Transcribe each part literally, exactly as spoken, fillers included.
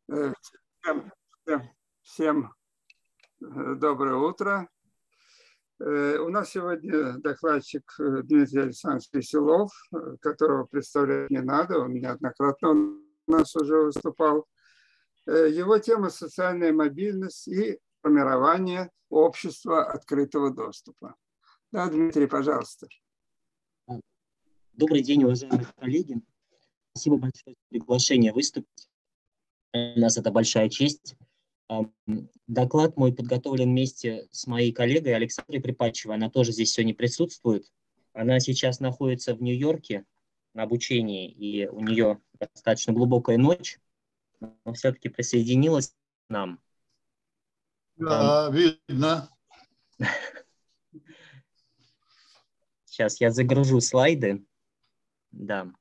Всем, всем, всем доброе утро. У нас сегодня докладчик Дмитрий Александрович Веселов, которого представлять не надо, он неоднократно у нас уже выступал. Его тема — социальная мобильность и формирование общества открытого доступа. Да, Дмитрий, пожалуйста. Добрый день, уважаемые коллеги. Спасибо большое за приглашение выступить. У нас это большая честь. Доклад мой подготовлен вместе с моей коллегой Александрой Припадчевой. Она тоже здесь сегодня присутствует. Она сейчас находится в Нью-Йорке на обучении, и у нее достаточно глубокая ночь, но все-таки присоединилась к нам. Да, видно. Сейчас я загружу слайды. Да.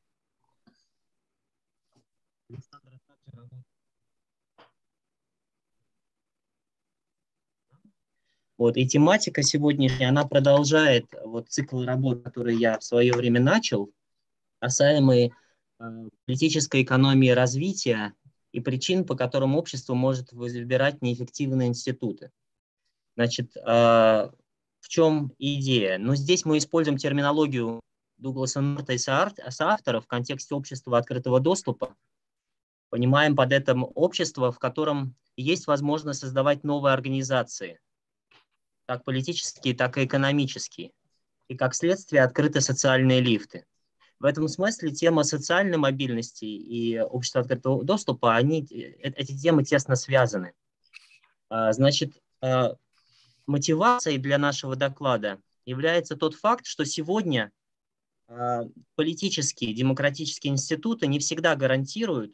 Вот, и тематика сегодняшняя, она продолжает вот цикл работ, который я в свое время начал, касаемый э, политической экономии развития и причин, по которым общество может выбирать неэффективные институты. Значит, э, в чем идея? Ну, здесь мы используем терминологию Дугласа Норта и соавторов в контексте общества открытого доступа. Понимаем под этим общество, в котором есть возможность создавать новые организации, как политические, так и экономические, и как следствие открыты социальные лифты. В этом смысле тема социальной мобильности и общества открытого доступа, они, эти темы тесно связаны. Значит, мотивацией для нашего доклада является тот факт, что сегодня политические, демократические институты не всегда гарантируют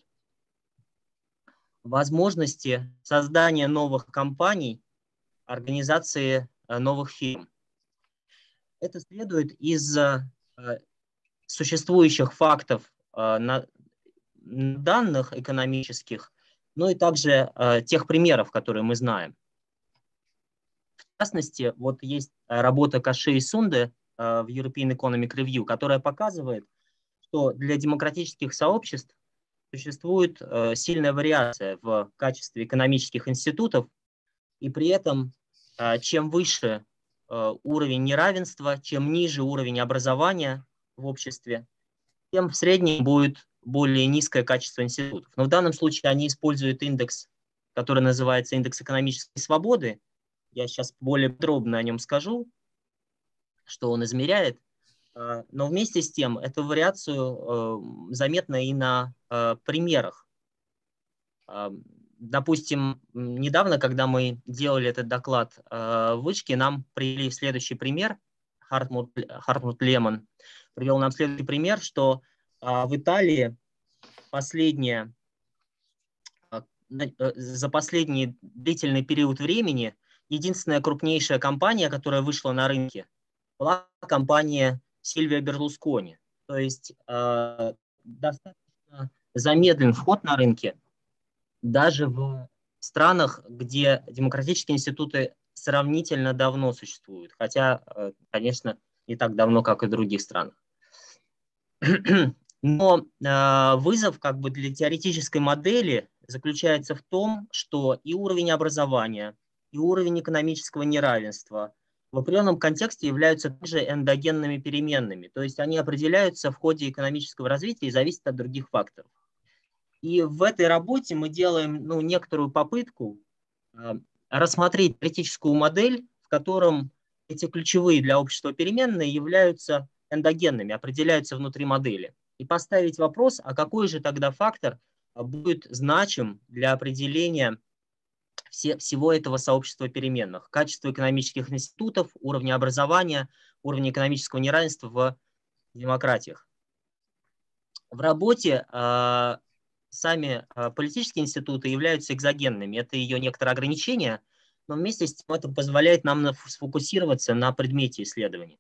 возможности создания новых компаний, организации новых фирм. Это следует из существующих фактов, данных экономических, но и также тех примеров, которые мы знаем. В частности, вот есть работа Каши и Сунде в European Economic Review, которая показывает, что для демократических сообществ существует сильная вариация в качестве экономических институтов, и при этом чем выше уровень неравенства, чем ниже уровень образования в обществе, тем в среднем будет более низкое качество институтов. Но в данном случае они используют индекс, который называется индекс экономической свободы. Я сейчас более подробно о нем скажу, что он измеряет. Но вместе с тем эту вариацию заметно и на примерах. Допустим, недавно, когда мы делали этот доклад в вышке, нам привели следующий пример. Хартмут, Хартмут Лемон привел нам следующий пример, что в Италии последние, за последний длительный период времени единственная крупнейшая компания, которая вышла на рынке, была компания Сильвио Берлускони. То есть э, достаточно замедлен вход на рынке даже в странах, где демократические институты сравнительно давно существуют, хотя, э, конечно, не так давно, как и в других странах. Но э, вызов как бы для теоретической модели заключается в том, что и уровень образования, и уровень экономического неравенства в определенном контексте являются также эндогенными переменными, то есть они определяются в ходе экономического развития и зависят от других факторов. И в этой работе мы делаем ну, некоторую попытку э, рассмотреть теоретическую модель, в котором эти ключевые для общества переменные являются эндогенными, определяются внутри модели. И поставить вопрос, а какой же тогда фактор будет значим для определения все, всего этого сообщества переменных. Качество экономических институтов, уровня образования, уровня экономического неравенства в демократиях. В работе э, сами э, политические институты являются экзогенными. Это ее некоторые ограничения, но вместе с тем это позволяет нам сфокусироваться на предмете исследования.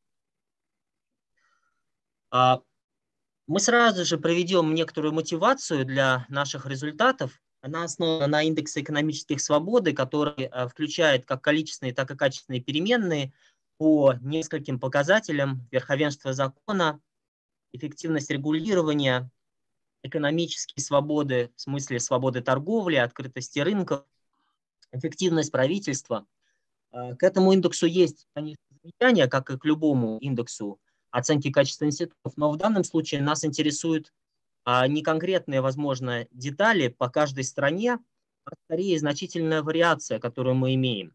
Э, мы сразу же проведем некоторую мотивацию для наших результатов. Она основана на индексе экономических свободы, который включает как количественные, так и качественные переменные по нескольким показателям: верховенство закона, эффективность регулирования, экономические свободы, в смысле свободы торговли, открытости рынков, эффективность правительства. К этому индексу есть, конечно, замечания, как и к любому индексу оценки качества институтов, но в данном случае нас интересуют не конкретные, возможно, детали по каждой стране, а скорее значительная вариация, которую мы имеем.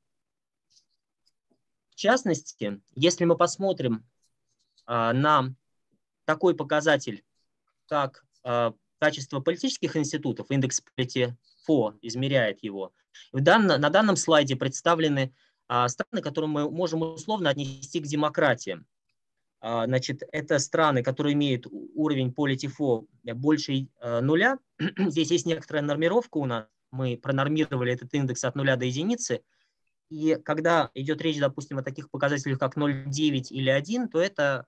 В частности, если мы посмотрим на такой показатель, как качество политических институтов, индекс Polity фо измеряет его, в дан, на данном слайде представлены страны, которые мы можем условно отнести к демократиям. Значит, это страны, которые имеют уровень Polity фо больше нуля. Здесь есть некоторая нормировка у нас. Мы пронормировали этот индекс от нуля до единицы. И когда идет речь, допустим, о таких показателях, как ноль целых девять или один, то это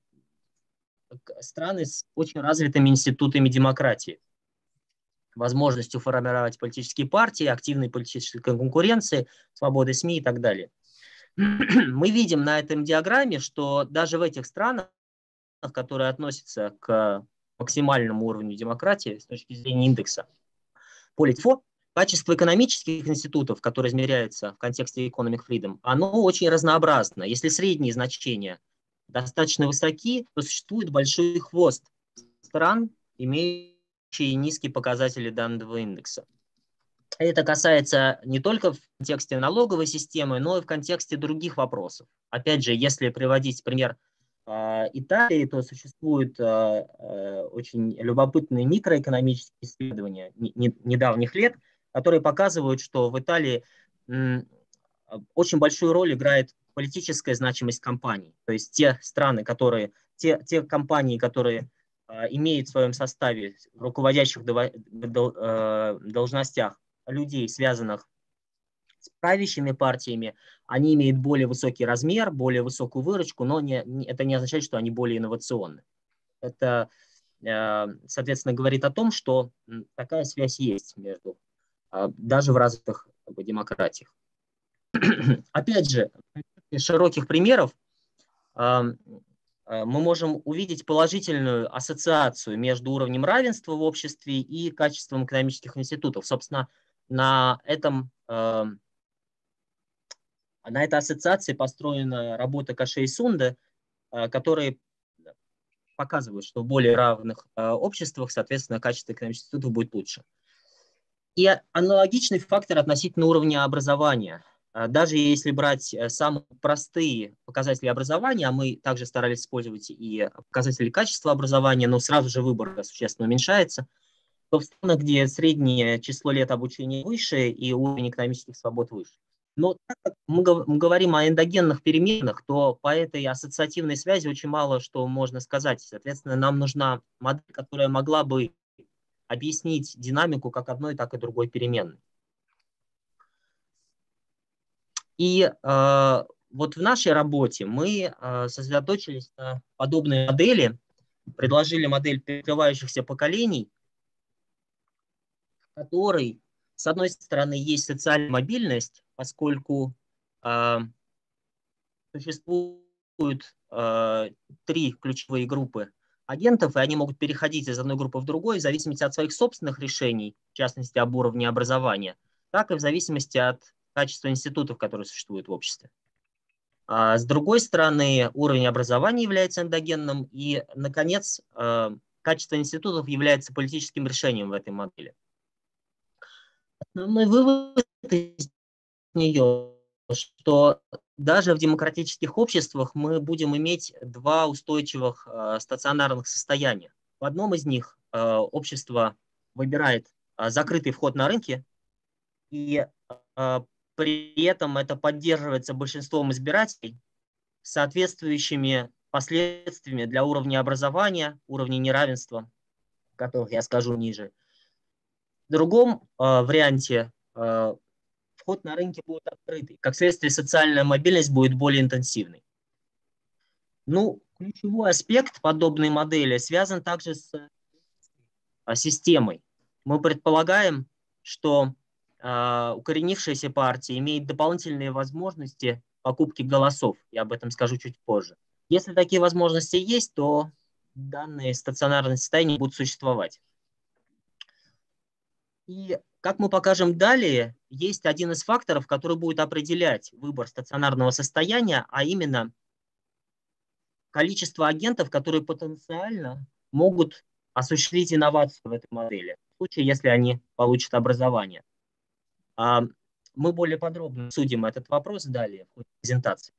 страны с очень развитыми институтами демократии, возможностью формировать политические партии, активной политической конкуренции, свободы СМИ и так далее. Мы видим на этом диаграмме, что даже в этих странах, которые относятся к максимальному уровню демократии с точки зрения индекса Polity фо, качество экономических институтов, которое измеряется в контексте Economic Freedom, оно очень разнообразно. Если средние значения достаточно высоки, то существует большой хвост стран, имеющие низкие показатели данного индекса. Это касается не только в контексте налоговой системы, но и в контексте других вопросов. Опять же, если приводить пример э, Италии, то существуют э, э, очень любопытные микроэкономические исследования не, не, недавних лет, которые показывают, что в Италии м, очень большую роль играет политическая значимость компаний. То есть те страны, которые, те, те компании, которые э, имеют в своем составе в руководящих дол, дол, э, должностях людей, связанных с правящими партиями, они имеют более высокий размер, более высокую выручку, но не, не, это не означает, что они более инновационны. Это, э, соответственно, говорит о том, что такая связь есть между, э, даже в развитых как бы, демократиях. Опять же, из широких примеров э, мы можем увидеть положительную ассоциацию между уровнем равенства в обществе и качеством экономических институтов. Собственно, на этом, э, на этой ассоциации построена работа Каше и Сунде, э, которые показывают, что в более равных э, обществах, соответственно, качество экономических институтов будет лучше. И аналогичный фактор относительно уровня образования. Даже если брать самые простые показатели образования, а мы также старались использовать и показатели качества образования, но сразу же выбор существенно уменьшается, то в странах, где среднее число лет обучения выше и уровень экономических свобод выше. Но так как мы говорим о эндогенных переменах, то по этой ассоциативной связи очень мало что можно сказать. Соответственно, нам нужна модель, которая могла бы объяснить динамику как одной, так и другой переменной. И э, вот в нашей работе мы э, сосредоточились на подобной модели, предложили модель перекрывающихся поколений, в которой, с одной стороны, есть социальная мобильность, поскольку э, существуют э, три ключевые группы агентов, и они могут переходить из одной группы в другую в зависимости от своих собственных решений, в частности, об уровне образования, так и в зависимости от качества институтов, которые существуют в обществе. А с другой стороны, уровень образования является эндогенным, и, наконец, качество институтов является политическим решением в этой модели. Основной вывод из нее, что даже в демократических обществах мы будем иметь два устойчивых э, стационарных состояния. В одном из них э, общество выбирает э, закрытый вход на рынки, и э, при этом это поддерживается большинством избирателей соответствующими последствиями для уровня образования, уровня неравенства, о которых я скажу ниже. В другом э, варианте э, вход на рынки будет открытый. Как следствие, социальная мобильность будет более интенсивной. Ну, ключевой аспект подобной модели связан также с системой. Мы предполагаем, что э, укоренившаяся партия имеет дополнительные возможности покупки голосов. Я об этом скажу чуть позже. Если такие возможности есть, то данные стационарные состояния будут существовать. И, как мы покажем далее, есть один из факторов, который будет определять выбор стационарного состояния, а именно количество агентов, которые потенциально могут осуществить инновацию в этой модели, в случае, если они получат образование. Мы более подробно обсудим этот вопрос далее в ходе презентации.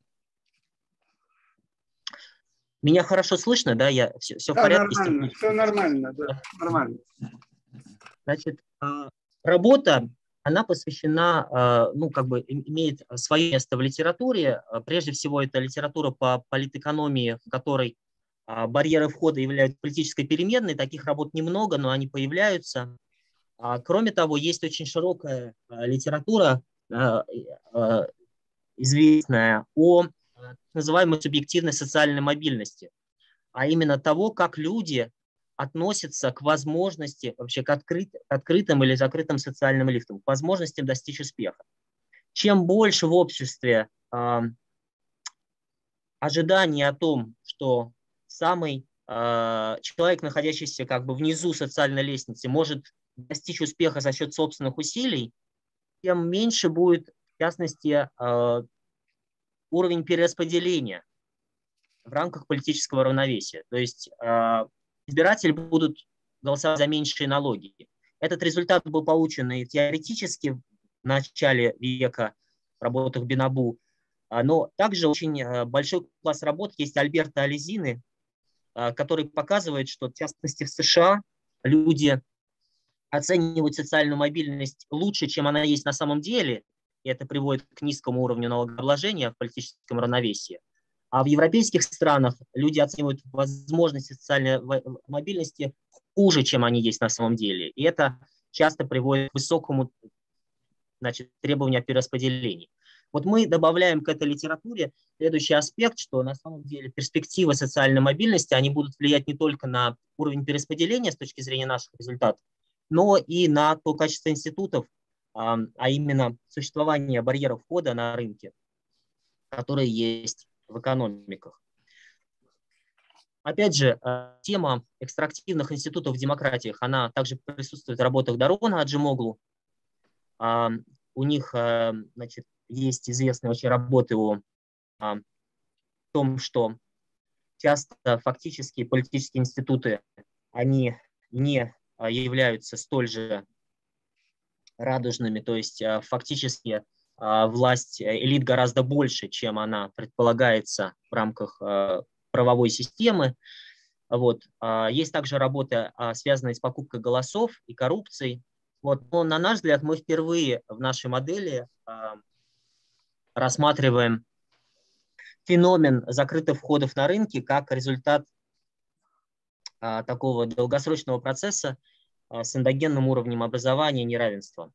Меня хорошо слышно, да? Я, все, все да, в порядке? Нормально, все нормально, да, нормально. Значит, работа, она посвящена, ну, как бы имеет свое место в литературе. Прежде всего, это литература по политэкономии, в которой барьеры входа являются политической переменной. Таких работ немного, но они появляются. Кроме того, есть очень широкая литература, известная, о так называемой субъективной социальной мобильности, а именно того, как люди относятся к возможности, вообще к, открыт, к открытым или закрытым социальным лифтам, к возможностям достичь успеха. Чем больше в обществе э, ожиданий о том, что самый э, человек, находящийся как бы внизу социальной лестницы, может достичь успеха за счет собственных усилий, тем меньше будет, в частности, э, уровень перераспределения в рамках политического равновесия. То есть э, избиратели будут голосовать за меньшие налоги. Этот результат был получен и теоретически в начале века в работах Бинабу, но также очень большой класс работ есть Альберта Алезины, который показывает, что в частности в США люди оценивают социальную мобильность лучше, чем она есть на самом деле, и это приводит к низкому уровню налогообложения в политическом равновесии. А в европейских странах люди оценивают возможности социальной мобильности хуже, чем они есть на самом деле. И это часто приводит к высокому, значит, требованию о перераспределении. Вот мы добавляем к этой литературе следующий аспект, что на самом деле перспективы социальной мобильности, они будут влиять не только на уровень перераспределения с точки зрения наших результатов, но и на то качество институтов, а именно существование барьеров входа на рынке, которые есть в экономиках. Опять же, тема экстрактивных институтов в демократиях, она также присутствует в работах Дарона Аджемоглу. У них, значит, есть известные очень работы о, о том, что часто фактически политические институты, они не являются столь же радужными, то есть фактически власть элит гораздо больше, чем она предполагается в рамках правовой системы. Вот. Есть также работы, связанные с покупкой голосов и коррупцией. Вот. Но, на наш взгляд, мы впервые в нашей модели рассматриваем феномен закрытых входов на рынке как результат такого долгосрочного процесса с эндогенным уровнем образования и неравенства.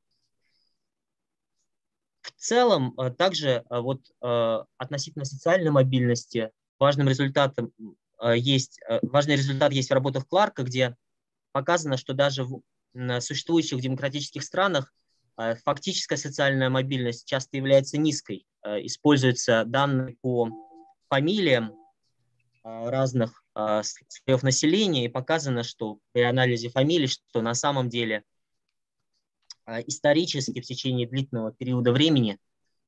В целом, также вот, относительно социальной мобильности важным результатом есть, важный результат есть в работах Кларка, где показано, что даже в существующих демократических странах фактическая социальная мобильность часто является низкой. Используются данные по фамилиям разных слоев населения, и показано, что при анализе фамилий, что на самом деле исторически в течение длительного периода времени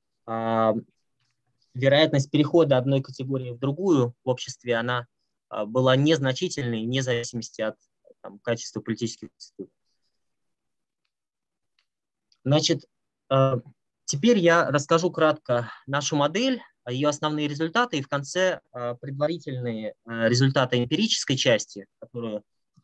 вероятность перехода одной категории в другую в обществе, она была незначительной, вне зависимости от там, качества политических институтов. Значит, теперь я расскажу кратко нашу модель, ее основные результаты и в конце предварительные результаты эмпирической части, которую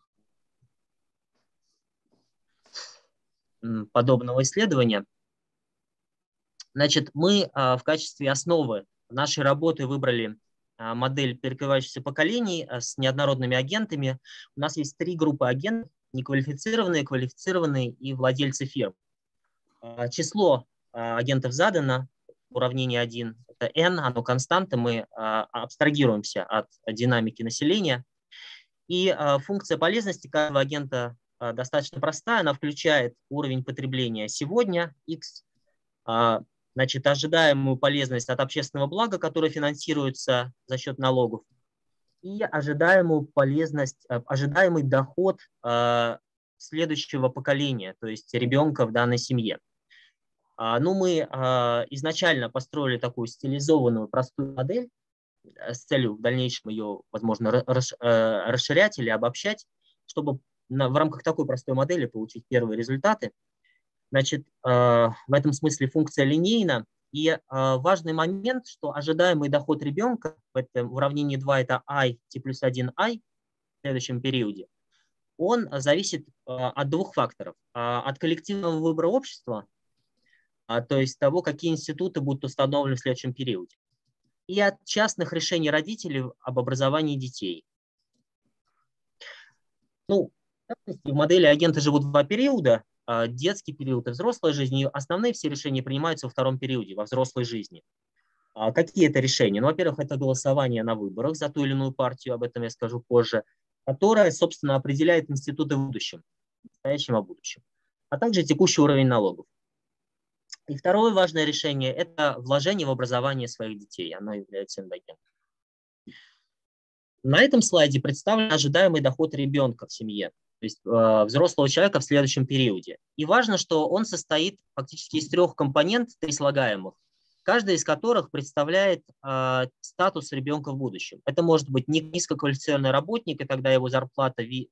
подобного исследования. Значит, мы в качестве основы нашей работы выбрали модель перекрывающихся поколений с неоднородными агентами. У нас есть три группы агентов: неквалифицированные, квалифицированные и владельцы фирм. Число агентов задано, уравнение один, это n, оно константа, мы абстрагируемся от динамики населения. И функция полезности каждого агента достаточно простая, она включает уровень потребления сегодня, x, значит, ожидаемую полезность от общественного блага, которое финансируется за счет налогов, и ожидаемую полезность, ожидаемый доход следующего поколения, то есть ребенка в данной семье. Ну, мы изначально построили такую стилизованную простую модель с целью в дальнейшем ее, возможно, расширять или обобщать, чтобы в рамках такой простой модели получить первые результаты. Значит, в этом смысле функция линейна. И важный момент, что ожидаемый доход ребенка в этом уравнении два – это i t плюс один i в следующем периоде, он зависит от двух факторов. От коллективного выбора общества, то есть того, какие институты будут установлены в следующем периоде, и от частных решений родителей об образовании детей. Ну, в модели агенты живут в два периода, детский период и взрослая жизнь, и основные все решения принимаются во втором периоде, во взрослой жизни. Какие это решения? Ну, во-первых, это голосование на выборах за ту или иную партию, об этом я скажу позже, которая, собственно, определяет институты в будущем, в настоящем и будущем, а также текущий уровень налогов. И второе важное решение – это вложение в образование своих детей. Оно является эндогеном. На этом слайде представлен ожидаемый доход ребенка в семье, то есть э, взрослого человека в следующем периоде. И важно, что он состоит фактически из трех компонентов, три слагаемых, каждый из которых представляет э, статус ребенка в будущем. Это может быть низкоквалифицированный работник, и тогда его зарплата ви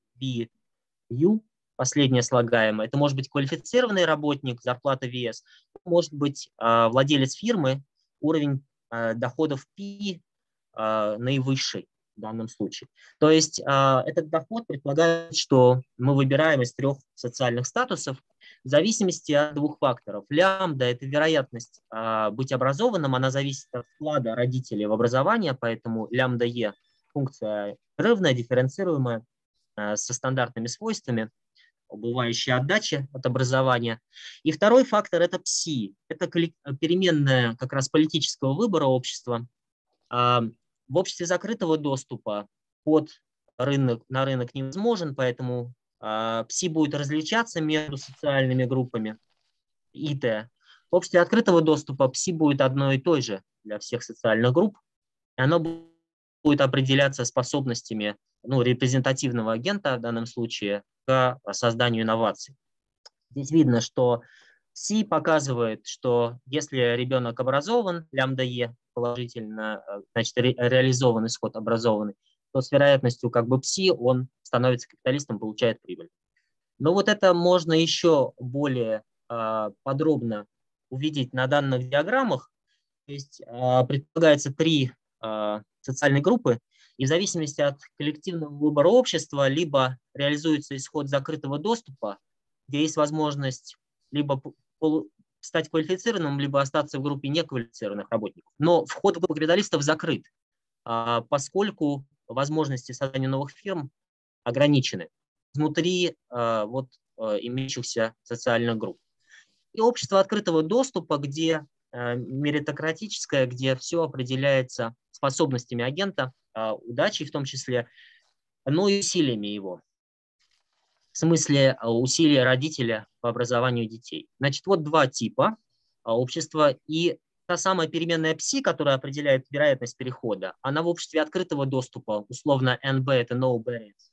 ю, последнее слагаемое. Это может быть квалифицированный работник, зарплата ви эс. Может быть э, владелец фирмы, уровень э, доходов пи э, наивысший в данном случае. То есть э, этот доход предполагает, что мы выбираем из трех социальных статусов в зависимости от двух факторов. Лямбда – это вероятность э, быть образованным, она зависит от вклада родителей в образование, поэтому лямбда Е – функция равная, дифференцируемая, э, со стандартными свойствами, убывающая отдача от образования. И второй фактор – это пси, это переменная как раз политического выбора общества. Э, в обществе закрытого доступа под рынок, на рынок невозможен, поэтому э, пси будет различаться между социальными группами и т. В обществе открытого доступа пси будет одной и той же для всех социальных групп, и оно будет определяться способностями ну, репрезентативного агента в данном случае к созданию инноваций. Здесь видно, что пси показывает, что если ребенок образован, лямбда Е положительно, значит, ре, реализован исход образованный, то с вероятностью как бы пси он становится капиталистом, получает прибыль. Но вот это можно еще более э, подробно увидеть на данных диаграммах. То есть э, предполагается три э, социальные группы, и в зависимости от коллективного выбора общества либо реализуется исход закрытого доступа, где есть возможность либо стать квалифицированным, либо остаться в группе неквалифицированных работников. Но вход в группу капиталистов закрыт, поскольку возможности создания новых фирм ограничены внутри вот, имеющихся социальных групп. И общество открытого доступа, где меритократическое, где все определяется способностями агента, удачей в том числе, но и усилиями его. В смысле усилия родителя по образованию детей. Значит, вот два типа общества. И та самая переменная пси, которая определяет вероятность перехода, она в обществе открытого доступа, условно эн би это no barriers.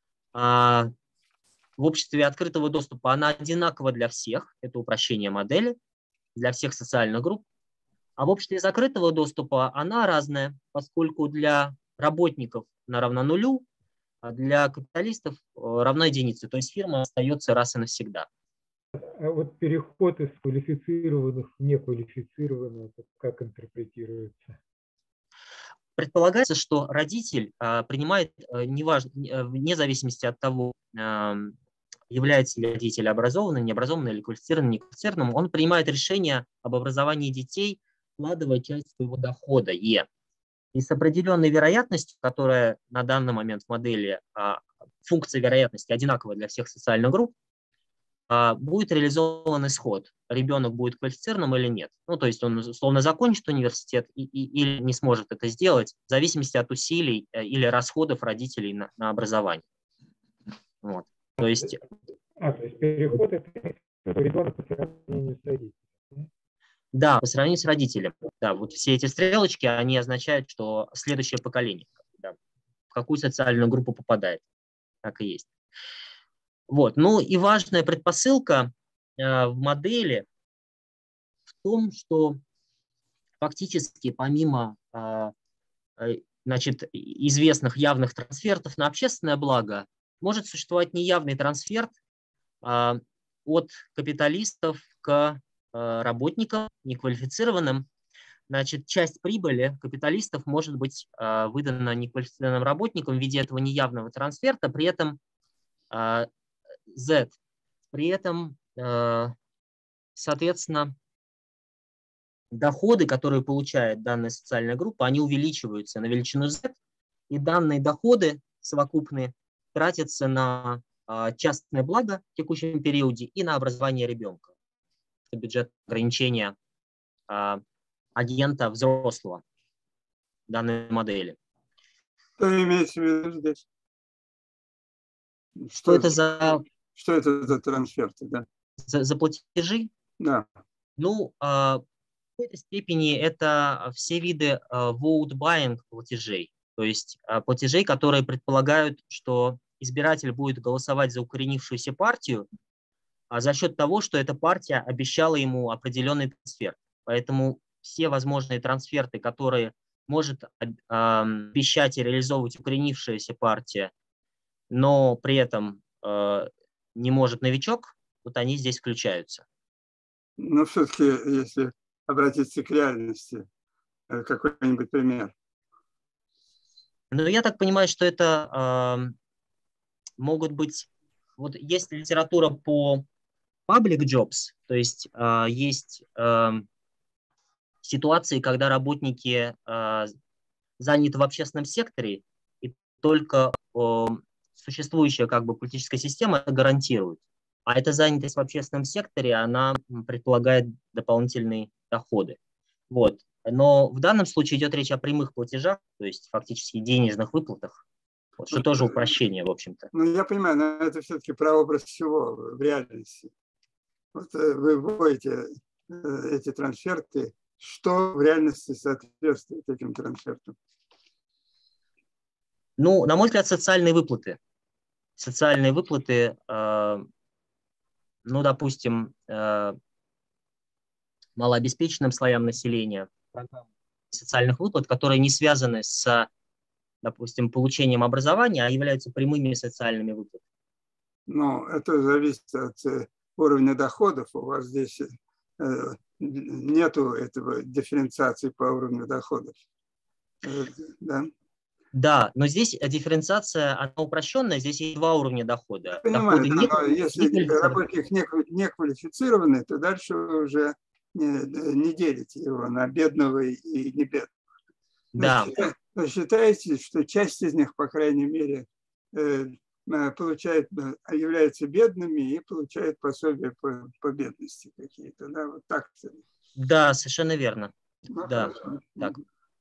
А в обществе открытого доступа она одинакова для всех, это упрощение модели, для всех социальных групп. А в обществе закрытого доступа она разная, поскольку для работников она равна нулю, а для капиталистов равна единице. То есть фирма остается раз и навсегда. А вот переход из квалифицированных в неквалифицированных как интерпретируется? Предполагается, что родитель а, принимает, а, неважно, вне зависимости от того, а, является ли родитель образованным, необразованным или квалифицированным, неквалифицированным, он принимает решение об образовании детей, вкладывая часть своего дохода Е. И с определенной вероятностью, которая на данный момент в модели а, функция вероятности одинаковая для всех социальных групп, а, будет реализован исход. Ребенок будет квалифицированным или нет. Ну, то есть он, условно, закончит университет и, и, или не сможет это сделать, в зависимости от усилий или расходов родителей на, на образование. Вот. То есть... А, то есть переход – это ребенок по сравнению с родителем. Да, по сравнению с родителем. Да, вот все эти стрелочки, они означают, что следующее поколение, да, в какую социальную группу попадает. Так и есть. Вот. Ну и важная предпосылка э, в модели в том, что фактически помимо э, значит, известных явных трансфертов на общественное благо, может существовать неявный трансферт э, от капиталистов к э, работникам неквалифицированным. Значит, часть прибыли капиталистов может быть э, выдана неквалифицированным работникам в виде этого неявного трансферта, при этом э, Z, при этом, э, соответственно, доходы, которые получает данная социальная группа, они увеличиваются на величину Z, и данные доходы совокупные тратятся на э, частное благо в текущем периоде и на образование ребенка. Это бюджет ограничения э, агента взрослого данной модели. Что имеется в виду здесь? Что, Что это за, что это за трансферты? Да? за, за платежи? Да. Ну, э, в какой-то степени это все виды э, vote buying платежей, то есть э, платежей, которые предполагают, что избиратель будет голосовать за укоренившуюся партию, а за счет того, что эта партия обещала ему определенный трансфер. Поэтому все возможные трансферты, которые может э, обещать и реализовывать укоренившаяся партия, но при этом э, не может новичок, вот они здесь включаются. Но все-таки, если обратиться к реальности, какой-нибудь пример. Ну, я так понимаю, что это э, могут быть... Вот есть литература по public jobs, то есть э, есть э, ситуации, когда работники э, заняты в общественном секторе, и только э, существующая как бы политическая система это гарантирует. А эта занятость в общественном секторе, она предполагает дополнительные доходы. Вот. Но в данном случае идет речь о прямых платежах, то есть фактически денежных выплатах, вот, что тоже упрощение, в общем-то. Ну, я понимаю, но это все-таки прообраз всего в реальности. Вот вы вводите эти трансферты, что в реальности соответствует этим трансфертам? Ну, на мой взгляд, социальные выплаты. Социальные выплаты, э, ну, допустим, э, малообеспеченным слоям населения, социальных выплат, которые не связаны с, допустим, получением образования, а являются прямыми социальными выплатами. Ну, это зависит от уровня доходов. У вас здесь нету этого дифференциации по уровню доходов. Да? Да, но здесь дифференциация, она упрощенная, здесь есть два уровня дохода. Я понимаю, доходы да, не, но если работник не квалифицированный, то дальше вы уже не, не делите его на бедного и не бедного. Да. Вы считаете, что часть из них, по крайней мере, получает, являются бедными и получают пособия по, по бедности какие-то, да, вот так. Да, совершенно верно. Ну, да, хорошо. так.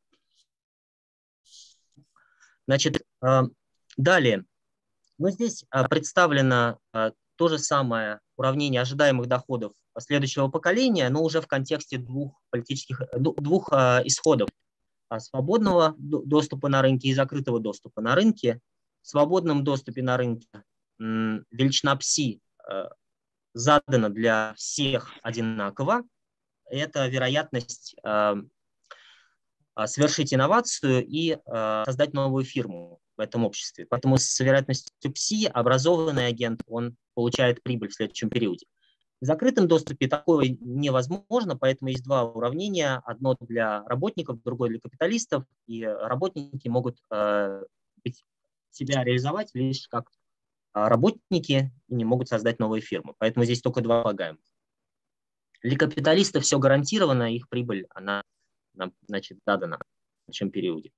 Значит, далее. Ну, здесь представлено то же самое уравнение ожидаемых доходов следующего поколения, но уже в контексте двух политических, двух исходов. Свободного доступа на рынке и закрытого доступа на рынке. В свободном доступе на рынке величина пси задана для всех одинаково. Это вероятность совершить инновацию и создать новую фирму в этом обществе. Поэтому с вероятностью пси образованный агент он получает прибыль в следующем периоде. В закрытом доступе такое невозможно, поэтому есть два уравнения. Одно для работников, другое для капиталистов. И работники могут э, себя реализовать лишь как работники и не могут создать новые фирмы. Поэтому здесь только два полагаемых. Для капиталистов все гарантировано, их прибыль, она, значит, задана в чем периоде.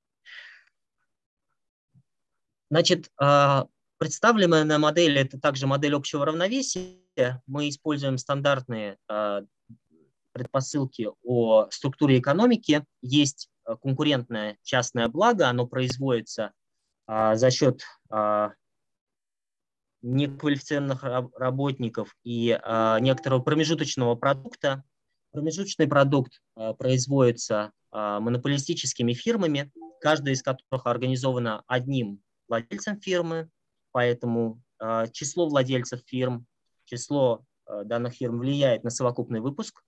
Значит, представленная модель – это также модель общего равновесия. Мы используем стандартные предпосылки о структуре экономики. Есть конкурентное частное благо, оно производится за счет неквалифицированных работников и некоторого промежуточного продукта. Промежуточный продукт производится монополистическими фирмами, каждая из которых организована одним владельцем фирмы, поэтому число владельцев фирм, число данных фирм влияет на совокупный выпуск.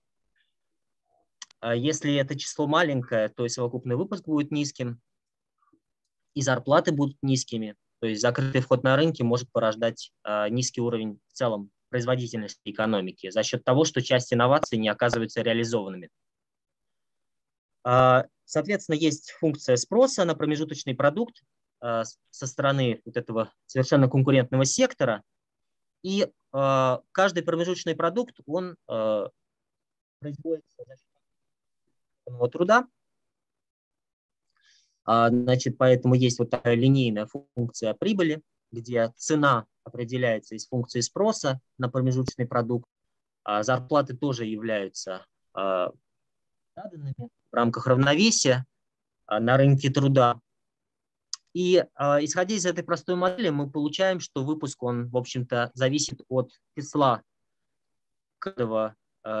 Если это число маленькое, то и совокупный выпуск будет низким, и зарплаты будут низкими. То есть закрытый вход на рынке может порождать низкий уровень в целом производительности экономики за счет того, что часть инноваций не оказываются реализованными. Соответственно, есть функция спроса на промежуточный продукт со стороны вот этого совершенно конкурентного сектора, и каждый промежуточный продукт, он производится за счет труда. Значит, поэтому есть вот такая линейная функция прибыли, где цена определяется из функции спроса на промежуточный продукт. Зарплаты тоже являются заданными в рамках равновесия на рынке труда. И исходя из этой простой модели, мы получаем, что выпуск, он, в общем-то, зависит от числа каждого,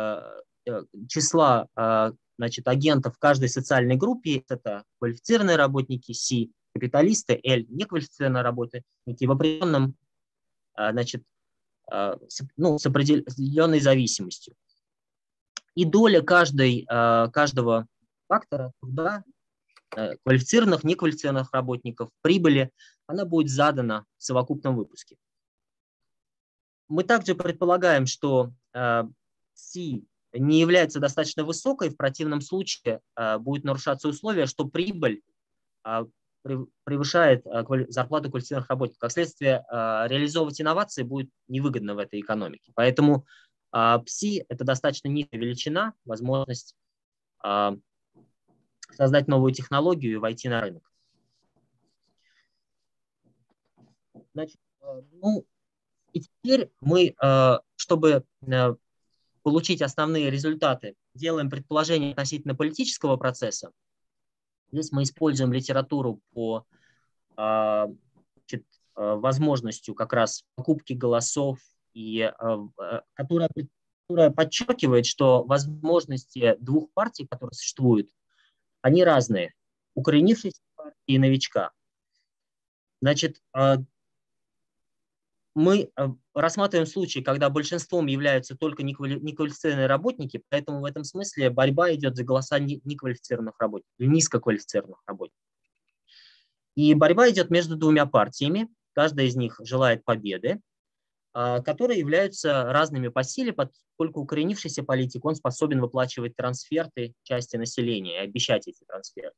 числа значит, агентов в каждой социальной группе. Это квалифицированные работники, C, капиталисты, L, неквалифицированные работники в определенном, значит, ну, с определенной зависимостью. И доля каждой, каждого фактора труда, квалифицированных, неквалифицированных работников, прибыли, она будет задана в совокупном выпуске. Мы также предполагаем, что C не является достаточно высокой, в противном случае будет нарушаться условие, что прибыль превышает зарплату квалифицированных работников. Как следствие, реализовывать инновации будет невыгодно в этой экономике. Поэтому пси – это достаточно низкая величина, возможность создать новую технологию и войти на рынок. Значит, ну, и теперь мы, чтобы получить основные результаты, делаем предположение относительно политического процесса. Здесь мы используем литературу по значит, возможностью как раз покупки голосов, и, которая, которая подчеркивает, что возможности двух партий, которые существуют, они разные. Укоренившиеся партии и новичка. Значит, мы рассматриваем случаи, когда большинством являются только неквалифицированные работники, поэтому в этом смысле борьба идет за голоса неквалифицированных работников, низкоквалифицированных работников. И борьба идет между двумя партиями, каждая из них желает победы, которые являются разными по силе, поскольку укоренившийся политик, он способен выплачивать трансферты части населения и обещать эти трансферты.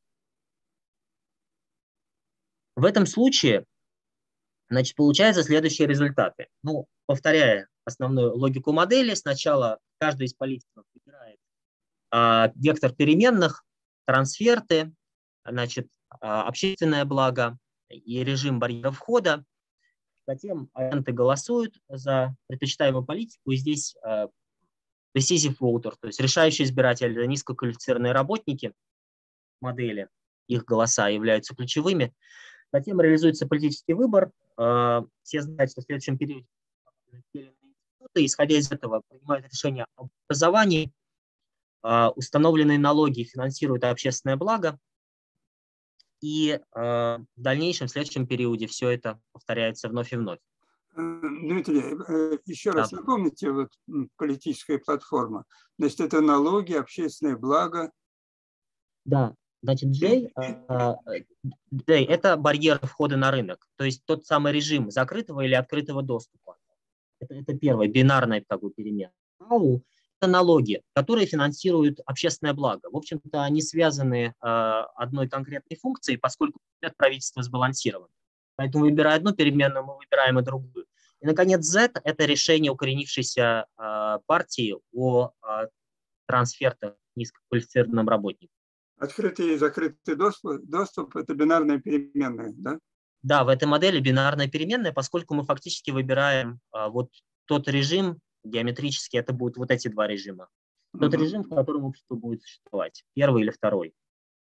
В этом случае, значит, получаются следующие результаты. Ну, повторяя основную логику модели, сначала каждый из политиков выбирает а, вектор переменных, трансферты, значит, а, общественное благо и режим барьера входа. Затем агенты голосуют за предпочитаемую политику, и здесь uh, decisive voter, то есть решающий избиратель, это низкоквалифицированные работники модели, их голоса являются ключевыми. Затем реализуется политический выбор. Uh, все знают, что в следующем периоде исходя из этого принимают решение об образовании, uh, установленные налоги финансируют общественное благо, и э, в дальнейшем, в следующем периоде все это повторяется вновь и вновь. Дмитрий, еще да. раз напомните, вот политическая платформа. Значит, это налоги, общественное благо. Да, значит, J, э, J – это барьер входа на рынок, то есть тот самый режим закрытого или открытого доступа. Это, это первое, бинарная как бы перемена. Это налоги, которые финансируют общественное благо. В общем-то, они связаны э, одной конкретной функцией, поскольку правительство сбалансировано. Поэтому, выбирая одну переменную, мы выбираем и другую. И, наконец, Z – это решение укоренившейся э, партии о э, трансфертах низкоквалифицированным работникам. Открытый и закрытый доступ, доступ – это бинарная переменная, да? Да, в этой модели бинарная переменная, поскольку мы фактически выбираем э, вот тот режим, геометрически это будут вот эти два режима. Тот mm-hmm. режим, в котором общество будет существовать. Первый или второй.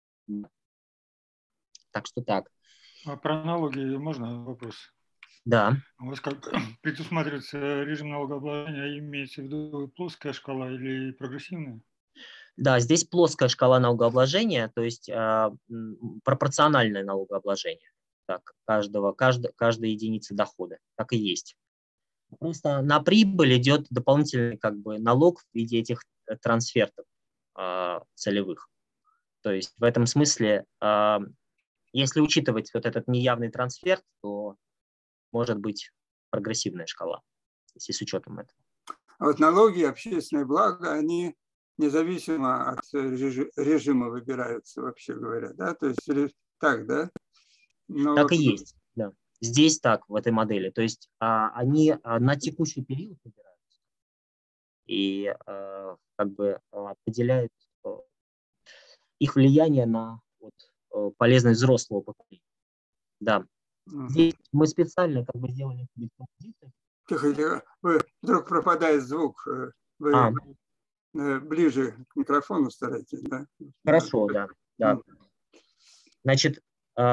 Так что так. А про налоги можно вопрос? Да. У вас как предусматривается режим налогообложения, имеется в виду плоская шкала или прогрессивная? Да, здесь плоская шкала налогообложения, то есть э, пропорциональное налогообложение. так, каждого, каждой, каждой единицы дохода. Так и есть. Просто на прибыль идет дополнительный как бы налог в виде этих трансфертов э, целевых. То есть в этом смысле, э, если учитывать вот этот неявный трансферт, то может быть прогрессивная шкала, если с учетом этого. А вот налоги, общественные блага, они независимо от режима выбираются, вообще говоря, да? То есть так, да? Но так вот... и есть, да. Здесь так, в этой модели. То есть а, они а, на текущий период выбираются и а, как бы определяют а, их влияние на вот, а, полезность взрослого поколения. Да. Здесь мы специально как бы сделали композицию. Тихо, тихо. Вы, вдруг пропадает звук. Вы а. ближе к микрофону старайтесь, да? Хорошо, да. да. Значит, э,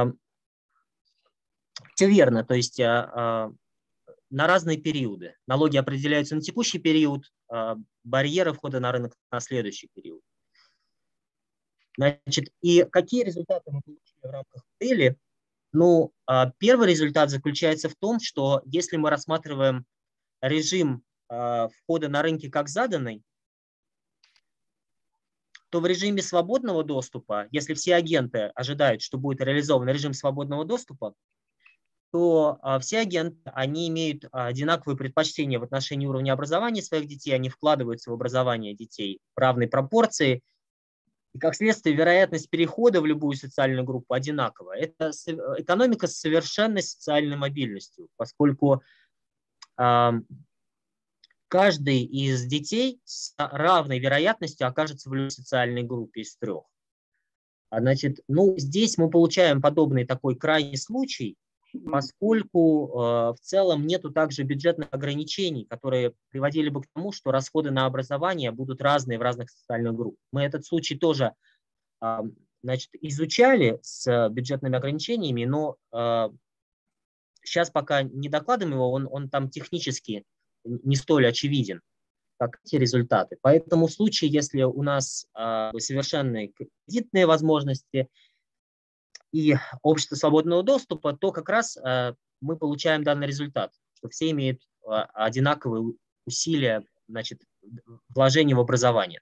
все верно. То есть э, э, на разные периоды. Налоги определяются на текущий период, э, барьеры входа на рынок на следующий период. Значит, и какие результаты мы получили в рамках модели? Ну, э, первый результат заключается в том, что если мы рассматриваем режим э, входа на рынки как заданный, то в режиме свободного доступа, если все агенты ожидают, что будет реализован режим свободного доступа, то а, все агенты, они имеют одинаковые предпочтения в отношении уровня образования своих детей, они вкладываются в образование детей в равной пропорции, и как следствие вероятность перехода в любую социальную группу одинаковая. Это экономика с совершенной социальной мобильностью, поскольку а, каждый из детей с равной вероятностью окажется в любой социальной группе из трех. Значит, ну, здесь мы получаем подобный такой крайний случай, поскольку э, в целом нету также бюджетных ограничений, которые приводили бы к тому, что расходы на образование будут разные в разных социальных группах. Мы этот случай тоже э, значит, изучали с бюджетными ограничениями, но э, сейчас пока не докладываем его, он, он там технически не столь очевиден, как эти результаты. Поэтому в случае, если у нас э, совершенные кредитные возможности и общество свободного доступа, то как раз э, мы получаем данный результат, что все имеют э, одинаковые усилия, значит, вложения в образование.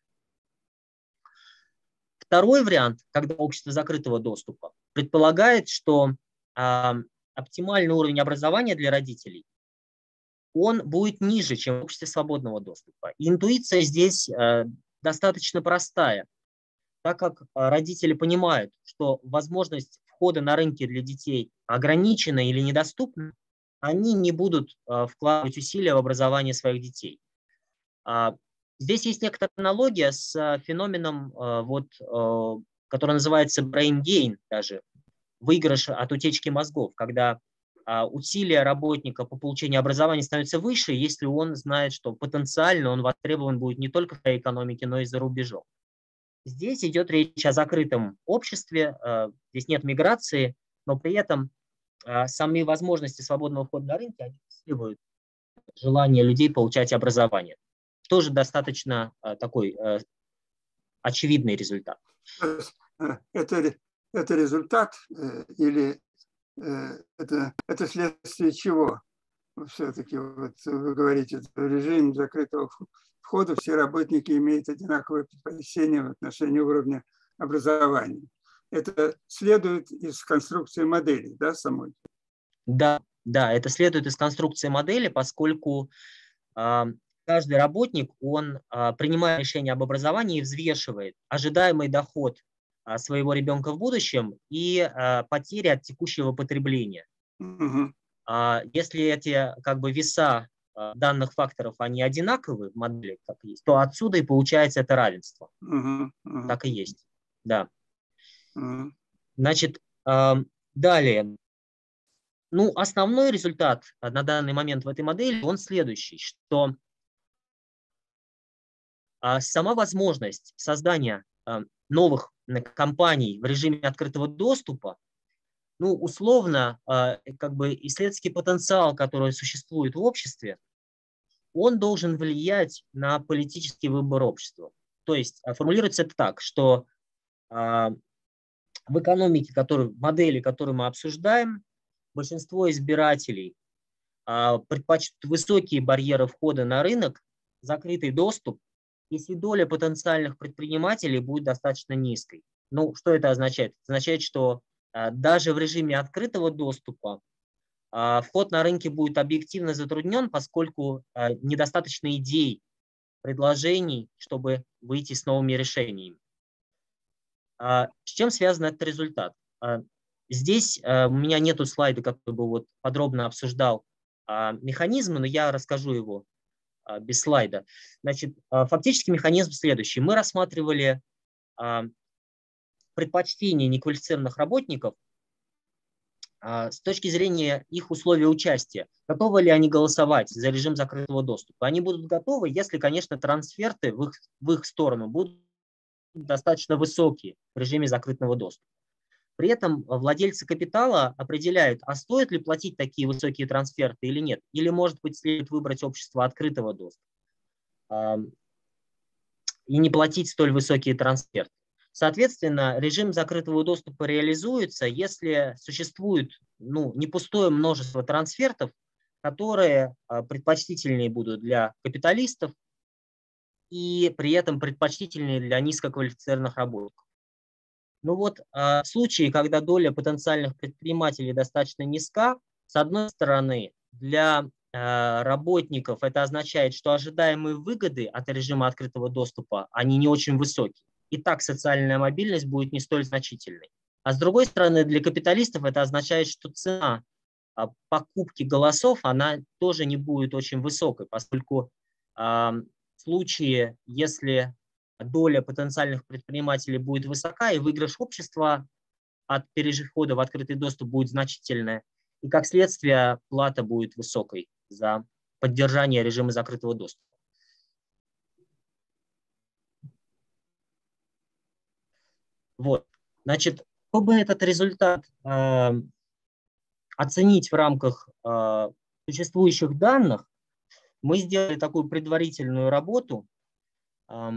Второй вариант, когда общество закрытого доступа, предполагает, что э, оптимальный уровень образования для родителей он будет ниже, чем в обществе свободного доступа. И интуиция здесь э, достаточно простая, так как родители понимают, что возможность входа на рынки для детей ограничена или недоступна, они не будут э, вкладывать усилия в образование своих детей. А, здесь есть некоторая аналогия с феноменом, э, вот, э, который называется brain gain, даже выигрыш от утечки мозгов, когда усилия работника по получению образования становятся выше, если он знает, что потенциально он востребован будет не только в своей экономике, но и за рубежом. Здесь идет речь о закрытом обществе, здесь нет миграции, но при этом сами возможности свободного входа на рынки они усиливают желание людей получать образование. Тоже достаточно такой очевидный результат. Это, это результат или Это, это следствие чего? Все-таки вот вы говорите, режим закрытого входа, все работники имеют одинаковые предпочтения в отношении уровня образования. Это следует из конструкции модели, да, самой? Да, да, это следует из конструкции модели, поскольку э, каждый работник, он э, принимая решение об образовании, взвешивает ожидаемый доход своего ребенка в будущем и а, потери от текущего потребления. Uh-huh. А, если эти как бы веса а, данных факторов, они одинаковы в модели, как есть, то отсюда и получается это равенство. Uh-huh. Uh-huh. Так и есть. Да. Uh-huh. Значит, а, далее. Ну, основной результат на данный момент в этой модели, он следующий, что а, сама возможность создания а, новых компаний в режиме открытого доступа, ну, условно, как бы исследовательский потенциал, который существует в обществе, он должен влиять на политический выбор общества. То есть формулируется это так, что в экономике, который, модели, которую мы обсуждаем, большинство избирателей предпочтут высокие барьеры входа на рынок, закрытый доступ, если доля потенциальных предпринимателей будет достаточно низкой. Ну, что это означает? Это означает, что даже в режиме открытого доступа вход на рынки будет объективно затруднен, поскольку недостаточно идей, предложений, чтобы выйти с новыми решениями. С чем связан этот результат? Здесь у меня нету слайда, который бы вот подробно обсуждал механизмы, но я расскажу его без слайда. Значит, фактически механизм следующий. Мы рассматривали предпочтения неквалифицированных работников с точки зрения их условий участия. Готовы ли они голосовать за режим закрытого доступа? Они будут готовы, если, конечно, трансферты в их, в их сторону будут достаточно высокие в режиме закрытого доступа. При этом владельцы капитала определяют, а стоит ли платить такие высокие трансферты или нет. Или, может быть, следует выбрать общество открытого доступа и не платить столь высокие трансферты. Соответственно, режим закрытого доступа реализуется, если существует ну, не пустое множество трансфертов, которые предпочтительнее будут для капиталистов и при этом предпочтительнее для низкоквалифицированных работников. Ну вот в случае, когда доля потенциальных предпринимателей достаточно низка, с одной стороны, для работников это означает, что ожидаемые выгоды от режима открытого доступа, они не очень высокие. И так социальная мобильность будет не столь значительной. А с другой стороны, для капиталистов это означает, что цена покупки голосов, она тоже не будет очень высокой, поскольку в случае, если доля потенциальных предпринимателей будет высока, и выигрыш общества от перехода в открытый доступ будет значительная, и как следствие плата будет высокой за поддержание режима закрытого доступа. Вот, значит, чтобы этот результат э, оценить в рамках э, существующих данных, мы сделали такую предварительную работу, э,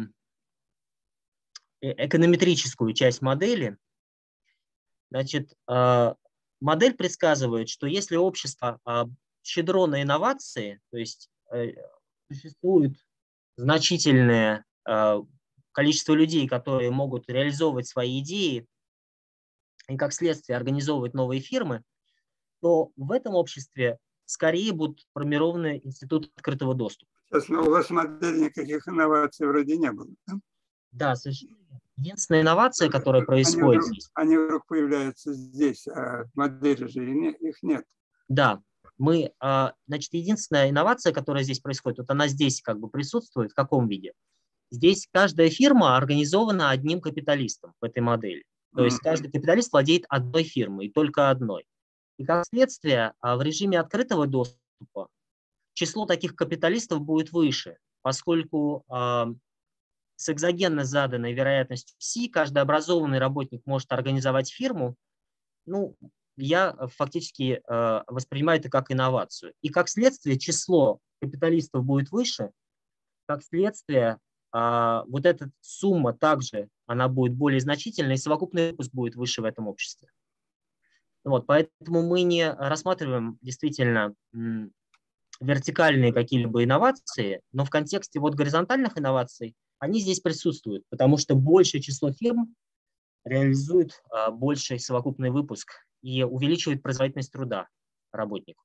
эконометрическую часть модели. Значит, э, модель предсказывает, что если общество э, щедро на инновации, то есть э, существует значительное э, количество людей, которые могут реализовывать свои идеи и, как следствие, организовывать новые фирмы, то в этом обществе скорее будут формированы институты открытого доступа. Сейчас, но у вас в модели никаких инноваций вроде не было, да? Да, совершенно. Единственная инновация, которая происходит они вдруг, здесь. Они вдруг появляются здесь, а в модели же их нет. Да, мы, значит, единственная инновация, которая здесь происходит, вот она здесь как бы присутствует, в каком виде? Здесь каждая фирма организована одним капиталистом в этой модели. То есть каждый капиталист владеет одной фирмой, и только одной. И как следствие, в режиме открытого доступа число таких капиталистов будет выше, поскольку с экзогенно заданной вероятностью пси каждый образованный работник может организовать фирму. Ну, я фактически воспринимаю это как инновацию. И как следствие число капиталистов будет выше, как следствие вот эта сумма также, она будет более значительной, и совокупный выпуск будет выше в этом обществе. Вот, поэтому мы не рассматриваем действительно вертикальные какие-либо инновации, но в контексте вот горизонтальных инноваций они здесь присутствуют, потому что большее число фирм реализует больший совокупный выпуск и увеличивает производительность труда работников.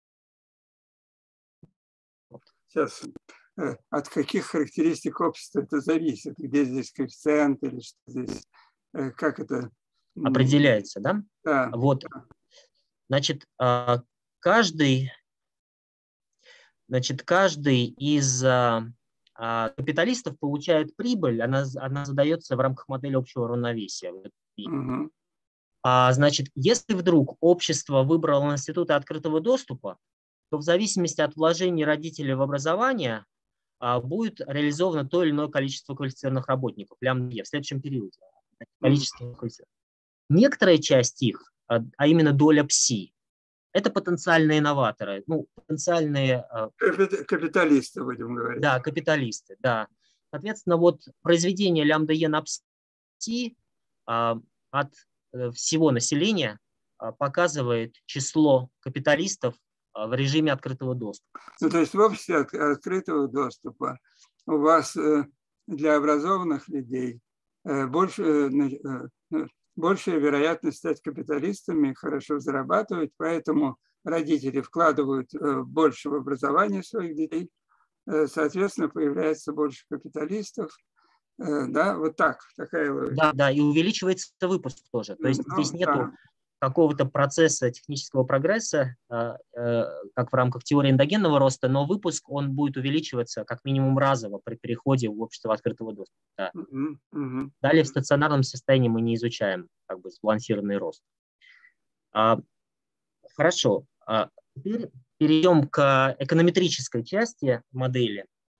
Сейчас. От каких характеристик общества это зависит? Где здесь коэффициент или что здесь? Как это определяется, да? Да. Вот, значит, каждый, значит, каждый из капиталистов получает прибыль, она, она задается в рамках модели общего равновесия. Угу. А, значит, если вдруг общество выбрало институты открытого доступа, то в зависимости от вложений родителей в образование будет реализовано то или иное количество квалифицированных работников лямбда в следующем периоде. Количество квалифицированных. Некоторая часть их, а именно доля пси, это потенциальные инноваторы, ну, потенциальные… Капиталисты, будем говорить. Да, капиталисты, да. Соответственно, вот произведение лямбда е на пси от всего населения показывает число капиталистов в режиме открытого доступа. Ну, то есть в обществе от, открытого доступа у вас для образованных людей больше, большая вероятность стать капиталистами, хорошо зарабатывать, поэтому родители вкладывают больше в образование своих детей, соответственно, появляется больше капиталистов. Да, вот так, такая логика. Да, да, и увеличивается выпуск тоже. То есть ну, здесь нету да. какого-то процесса технического прогресса, как в рамках теории эндогенного роста, но выпуск, он будет увеличиваться как минимум разово при переходе в общество открытого доступа. Да. Uh-huh, uh-huh. Далее в стационарном состоянии мы не изучаем как бы сбалансированный рост. А, хорошо. А теперь перейдем к эконометрической части модели.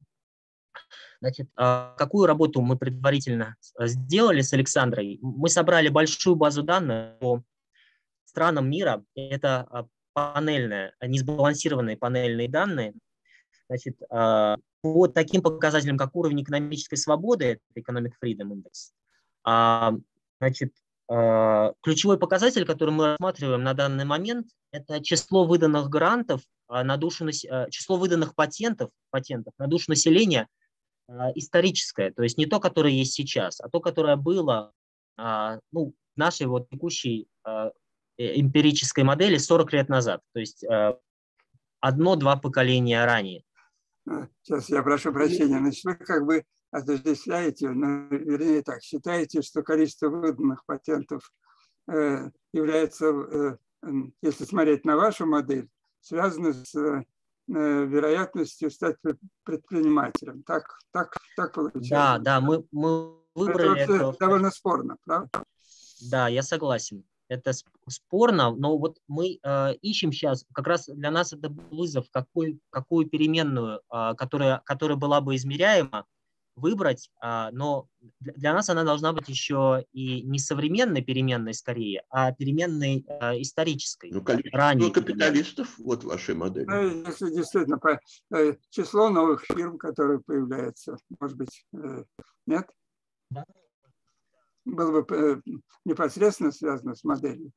Значит, какую работу мы предварительно сделали с Александрой? Мы собрали большую базу данных по странам мира. Это панельные, несбалансированные панельные данные. Значит, по таким показателям, как уровень экономической свободы, это Economic Freedom Index, значит, ключевой показатель, который мы рассматриваем на данный момент, это число выданных грантов на душу, число выданных патентов, патентов на душу населения историческое, то есть не то, которое есть сейчас, а то, которое было ну, в нашей вот текущей эмпирической модели сорок лет назад, то есть одно-два поколения ранее. Сейчас я прошу прощения, значит, вы как бы отождествляете, ну, вернее так, считаете, что количество выданных патентов э, является, э, если смотреть на вашу модель, связано с э, вероятностью стать предпринимателем. Так, так, так получается. Да, да, мы, мы выбрали это. это довольно спорно, правда? Да, я согласен. Это спорно, но вот мы э, ищем сейчас, как раз для нас это вызов, какой, какую переменную, э, которая, которая была бы измеряема, выбрать, э, но для нас она должна быть еще и не современной переменной скорее, а переменной э, исторической. Ну, количество капиталистов вот в вашей модели. Ну, если действительно по, э, число новых фирм, которые появляются, может быть, э, нет? Да. Было бы непосредственно связано с моделью.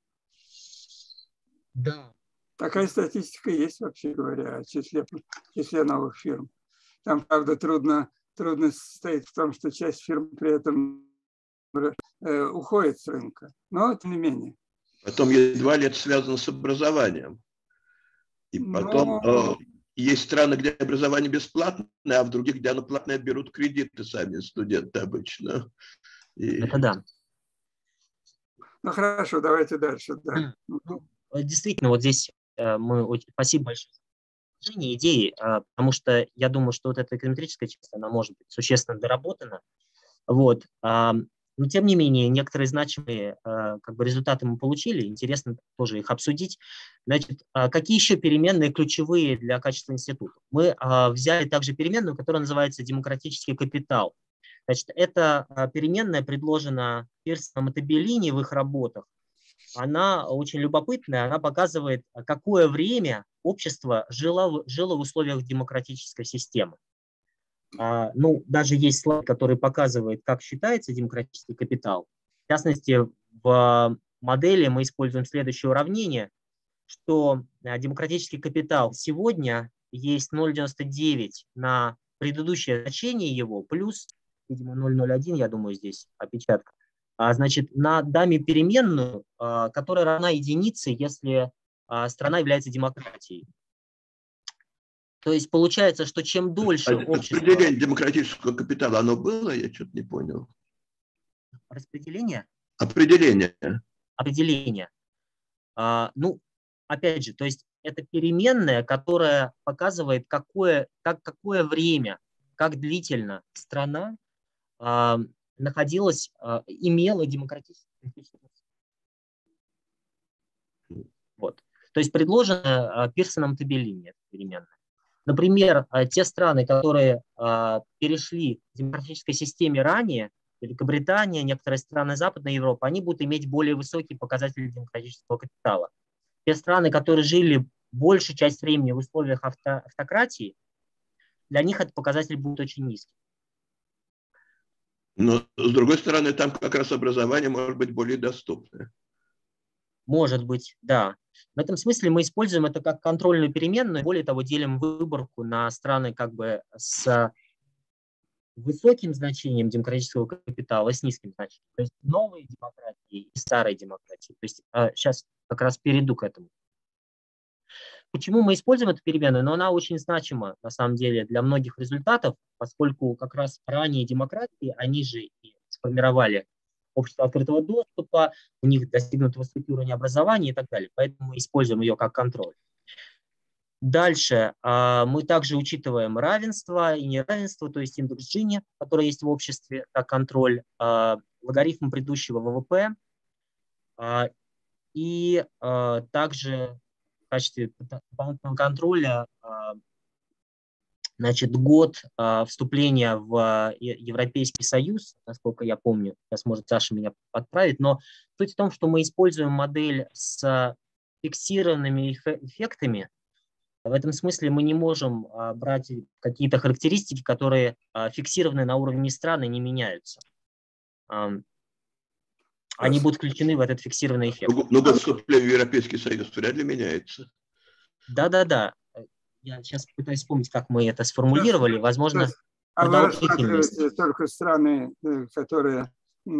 Да. Такая статистика есть, вообще говоря, о числе, числе новых фирм. Там, правда, трудно, трудность состоит в том, что часть фирм при этом э, уходит с рынка. Но тем не менее. Потом едва ли это связано с образованием. И потом Но... э, есть страны, где образование бесплатное, а в других, где оно платное, берут кредиты сами студенты обычно. И... Это да. Ну хорошо, давайте дальше. Да. Ну, действительно, вот здесь э, мы очень спасибо большое за предложение идеи, э, потому что я думаю, что вот эта эконометрическая часть, она может быть существенно доработана. Вот. Э, но тем не менее, некоторые значимые э, как бы результаты мы получили, интересно тоже их обсудить. Значит, э, какие еще переменные ключевые для качества института? Мы э, взяли также переменную, которая называется демократический капитал. Значит, эта переменная предложена Пирсоном и Табеллини в их работах. Она очень любопытная, она показывает, какое время общество жило, жило в условиях демократической системы. А, ну, даже есть слайд, который показывает, как считается демократический капитал. В частности, в модели мы используем следующее уравнение, что демократический капитал сегодня есть ноль целых девяносто девять на предыдущее значение его плюс, видимо, ноль целых ноль один, я думаю, здесь опечатка. А, значит, на даме переменную, а, которая равна единице, если а, страна является демократией. То есть получается, что чем дольше а общество... Распределение демократического капитала, оно было? Я что-то не понял. Распределение? Определение. Определение. А, ну, опять же, то есть это переменная, которая показывает, какое, как, какое время, как длительно страна а, находилась, а, имела демократическую систему. Вот. То есть предложено а, Пирсоном Табеллини переменная. Например, а, те страны, которые а, перешли к демократической системе ранее, Великобритания, некоторые страны Западной Европы, они будут иметь более высокие показатели демократического капитала. Те страны, которые жили большую часть времени в условиях авто, автократии, для них этот показатель будет очень низкий. Но, с другой стороны, там как раз образование может быть более доступное. Может быть, да. В этом смысле мы используем это как контрольную переменную, более того, делим выборку на страны как бы с высоким значением демократического капитала, с низким значением. То есть новые демократии и старые демократии. То есть сейчас как раз перейду к этому. Почему мы используем эту переменную? Но она очень значима, на самом деле, для многих результатов, поскольку как раз ранние демократии, они же и сформировали общество открытого доступа, у них достигнут высокий уровень образования и так далее. Поэтому мы используем ее как контроль. Дальше мы также учитываем равенство и неравенство, то есть индекс Джини, который есть в обществе, как контроль, логарифм предыдущего ВВП. И также в качестве дополнительного контроля, значит, год вступления в Европейский Союз, насколько я помню, сейчас может Саша меня подправить, но суть в том, что мы используем модель с фиксированными эффектами. В этом смысле мы не можем брать какие-то характеристики, которые фиксированы на уровне страны, не меняются. Они будут включены в этот фиксированный эффект. Но год вступления в Европейский Союз вряд ли меняется. Да-да-да. Я сейчас пытаюсь вспомнить, как мы это сформулировали. Возможно, а вы рассматриваете только страны, которые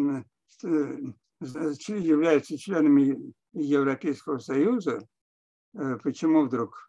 являются членами Европейского Союза? Почему вдруг?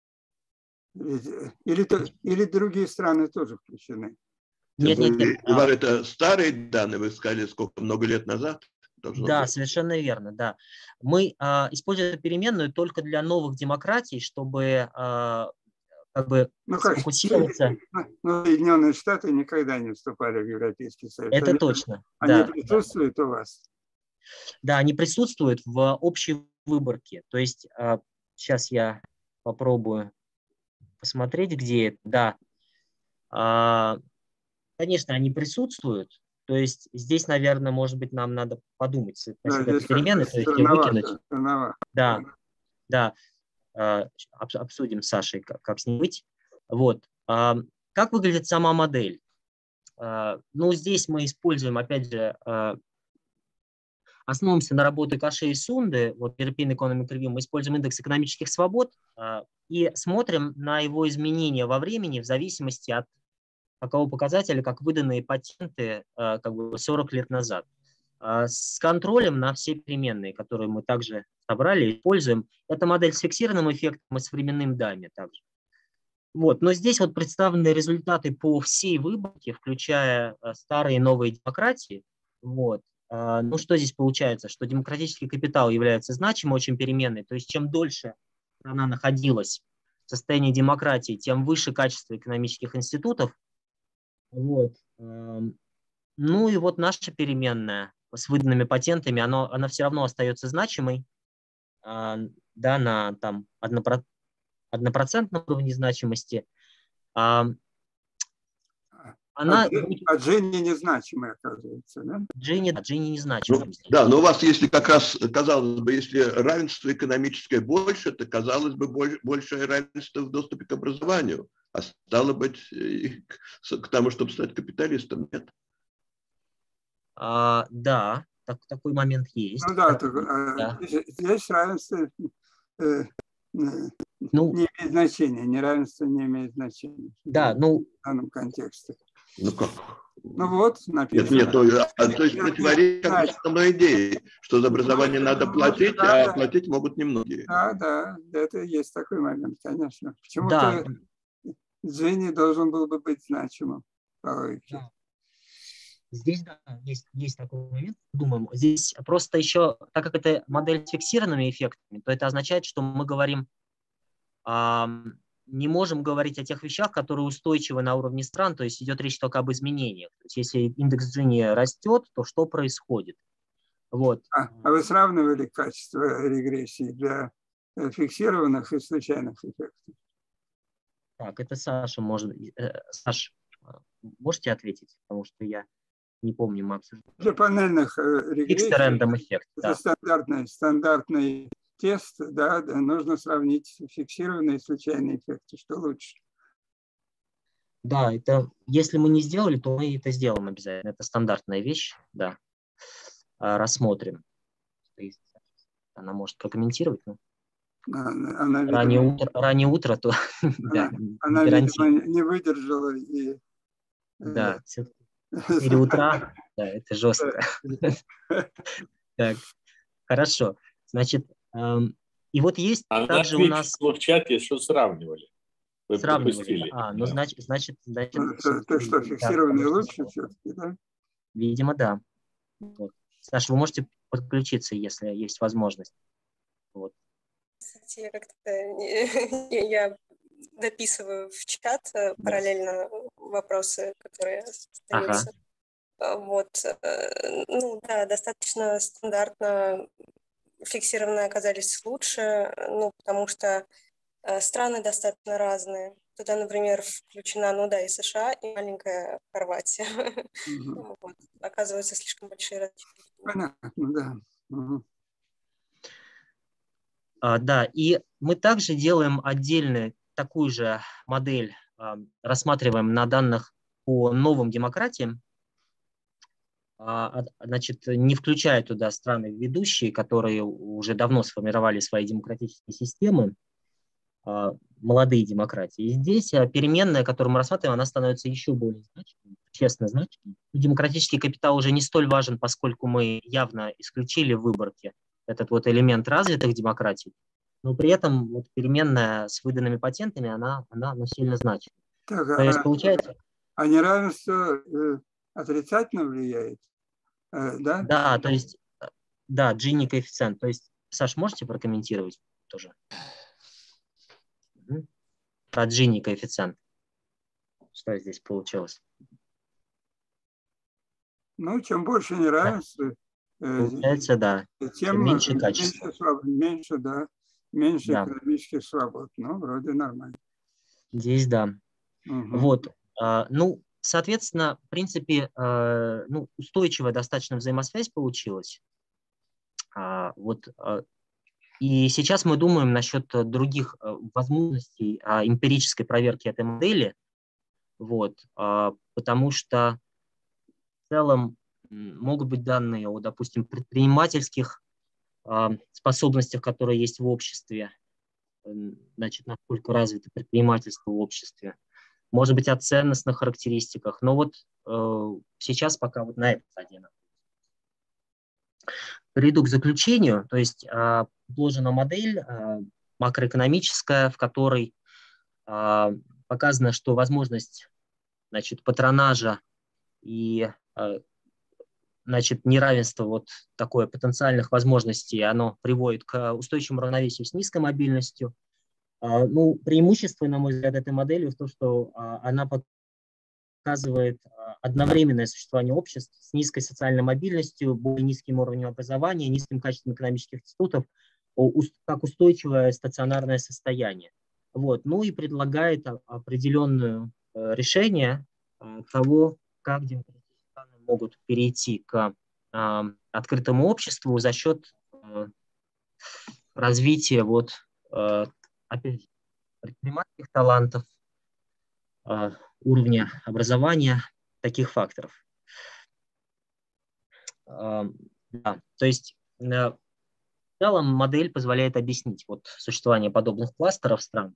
Или, или другие страны тоже включены? Нет, нет, нет. Иван, это старые данные, вы сказали, сколько, много лет назад? Да, быть. Совершенно верно, да. Мы а, используем эту переменную только для новых демократий, чтобы а, как бы ну, как, сфокусироваться. Ну, Соединенные Штаты никогда не вступали в Европейский Союз. Это они, точно. Они да, присутствуют да. у вас? Да, они присутствуют в общей выборке. То есть а, сейчас я попробую посмотреть, где это. Да. А, конечно, они присутствуют. То есть здесь, наверное, может быть, нам надо подумать насчет да, этой перемены, то есть ее выкинуть. Странновато. Да, да. А, обсудим с Сашей, как, как с ней быть. Вот. А, как выглядит сама модель? А, ну, здесь мы используем, опять же, а, основываемся на работе Каше и Сунды, вот European Economic Review, мы используем индекс экономических свобод а, и смотрим на его изменения во времени в зависимости от такого показателя, как выданные патенты а, как бы сорок лет назад. А, с контролем на все переменные, которые мы также собрали и используем. Это модель с фиксированным эффектом и с временным дами также. Вот. Но здесь вот представлены результаты по всей выборке, включая а, старые и новые демократии. Вот. Ну, что здесь получается? Что демократический капитал является значимой очень переменной, то есть чем дольше страна находилась в состоянии демократии, тем выше качество экономических институтов. Вот. Ну и вот наша переменная с выданными патентами, она, она все равно остается значимой, да, на там, однопроцентном уровне значимости. Она... А Джинни незначимая, оказывается, да? Джинни, да, Джинни незначимая. Ну, да, но у вас, если как раз, казалось бы, если равенство экономическое больше, то, казалось бы, больше, большее равенство в доступе к образованию. А стало быть, и к, к тому, чтобы стать капиталистом, нет? А, да, так, такой момент есть. Ну да, так, так, да. Здесь равенство э, ну, не имеет значения, неравенство не имеет значения. Да, ну... В данном контексте. Ну как? Ну вот, написано. Нет, нет, то, а, то есть противоречит основной идее, что за образование надо платить, да, а да. платить могут немногие. Да, да, это есть такой момент, конечно. Почему-то да. Джинни должен был бы быть значимым по логике. Да. Здесь, да, есть, есть такой момент, думаем. Здесь просто еще, так как это модель с фиксированными эффектами, то это означает, что мы говорим... А, не можем говорить о тех вещах, которые устойчивы на уровне стран, то есть идет речь только об изменениях. То есть если индекс Джинни растет, то что происходит? Вот. А, а вы сравнивали качество регрессии для фиксированных и случайных эффектов? Так, это Саша может... Саш, можете ответить? Потому что я не помню, мы обсуждали. Для панельных регрессий эффект, это да. стандартный, стандартный тест, да, нужно сравнить фиксированные и случайные эффекты, что лучше. Да, это, если мы не сделали, то мы это сделаем обязательно. Это стандартная вещь, да. Рассмотрим. она может прокомментировать. Но... Она, видимо, раннее, утро, раннее утро, то она, да, она видимо, не выдержала. И, да, четыре утра, да, это жестко. Так, хорошо. Значит, и вот есть также у нас... в чате, что сравнивали. Вы сравнивали. пропустили. А, ну, значит... значит, значит это что, фиксированные лучше все-таки, да? Видимо, да. Вот. Саша, вы можете подключиться, если есть возможность. Вот. Кстати, я как-то я дописываю в чат параллельно вопросы, которые остаются. Ага. Вот. Ну да, достаточно стандартно фиксированные оказались лучше, ну, потому что страны достаточно разные. Туда, например, включена, ну да, и США, и маленькая Хорватия. Угу. Вот. Оказывается, слишком большие различия. Понятно, да. Угу. А, да, и мы также делаем отдельную такую же модель, а, рассматриваем на данных по новым демократиям, а, значит, не включая туда страны ведущие, которые уже давно сформировали свои демократические системы, а, молодые демократии. И здесь переменная, которую мы рассматриваем, она становится еще более значимой, честно значимой. Демократический капитал уже не столь важен, поскольку мы явно исключили в выборке этот вот элемент развитых демократий, но при этом вот переменная с выданными патентами, она, она ну, сильно значима. Так, то есть, а, получается... а неравенство э, отрицательно влияет, э, да? Да, то есть, да, Джини коэффициент. То есть, Саш, можете прокомментировать тоже? Про Джини коэффициент. Что здесь получилось? Ну, чем больше неравенства, да. Получается, да. Тем, тем меньше качество. Меньше, свобод, меньше, да, меньше да. экономических свобод. Ну, вроде нормально. Здесь, да. Угу. Вот. А, ну, соответственно, в принципе, а, ну, устойчивая достаточно взаимосвязь получилась. А, вот. А, и сейчас мы думаем насчет других возможностей а, эмпирической проверки этой модели. Вот. А, потому что в целом могут быть данные о, допустим, предпринимательских э, способностях, которые есть в обществе, значит, насколько развито предпринимательство в обществе, может быть, о ценностных характеристиках, но вот э, сейчас пока вот на это задено. Перейду к заключению, то есть э, предложена модель э, макроэкономическая, в которой э, показано, что возможность, значит, патронажа и э, значит, неравенство вот такое потенциальных возможностей, оно приводит к устойчивому равновесию с низкой мобильностью. Ну, преимущество, на мой взгляд, этой модели в том, что она показывает одновременное существование обществ с низкой социальной мобильностью, более низким уровнем образования, низким качеством экономических институтов, как устойчивое стационарное состояние. Вот. Ну и предлагает определенное решение того, как демократические могут перейти к э, открытому обществу за счет э, развития вот, э, опять, предпринимательских талантов, э, уровня образования, таких факторов. Э, да, то есть э, в целом модель позволяет объяснить вот, существование подобных кластеров стран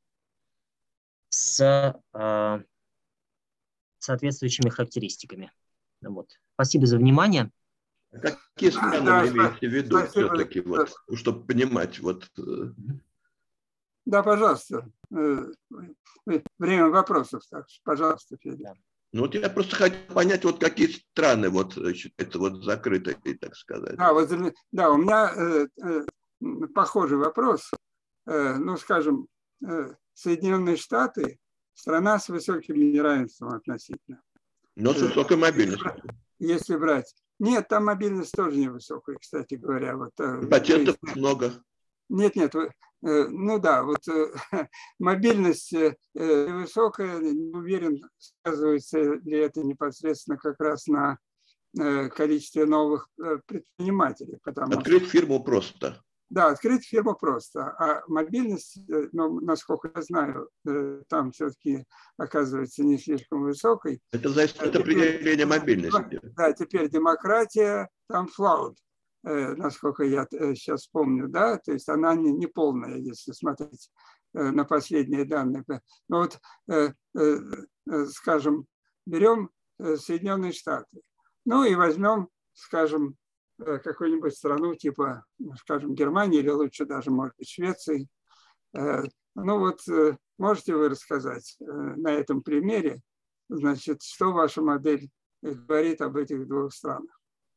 с э, соответствующими характеристиками. Вот. Спасибо за внимание. Какие страны да, вы имеете в виду все-таки, вот, чтобы понимать? Вот... Да, пожалуйста. Время вопросов, так что, пожалуйста, Федя. Ну вот я просто хотел понять, вот какие страны вот считаются вот закрытые, так сказать. Да, вот, да, у меня э, э, похожий вопрос. Э, ну, скажем, э, Соединенные Штаты – страна с высоким неравенством относительно. Но с высокой мобильностью. Если брать. Нет, там мобильность тоже невысокая, кстати говоря. Вот, патентов есть, много. Нет, нет. Ну да, вот мобильность высокая, не уверен, сказывается ли это непосредственно как раз на количестве новых предпринимателей. Открыть что... фирму просто. Да, открыть фирму просто. А мобильность, ну, насколько я знаю, там все-таки оказывается не слишком высокой. Это зависит от определения мобильности. Да, теперь демократия, там флауд. насколько я сейчас помню, да, то есть она не, не полная, если смотреть на последние данные. Но вот, скажем, берем Соединенные Штаты, ну и возьмем, скажем, какую-нибудь страну типа, скажем, Германии или лучше даже, может быть, Швеции. Ну вот, можете вы рассказать на этом примере, значит, что ваша модель говорит об этих двух странах?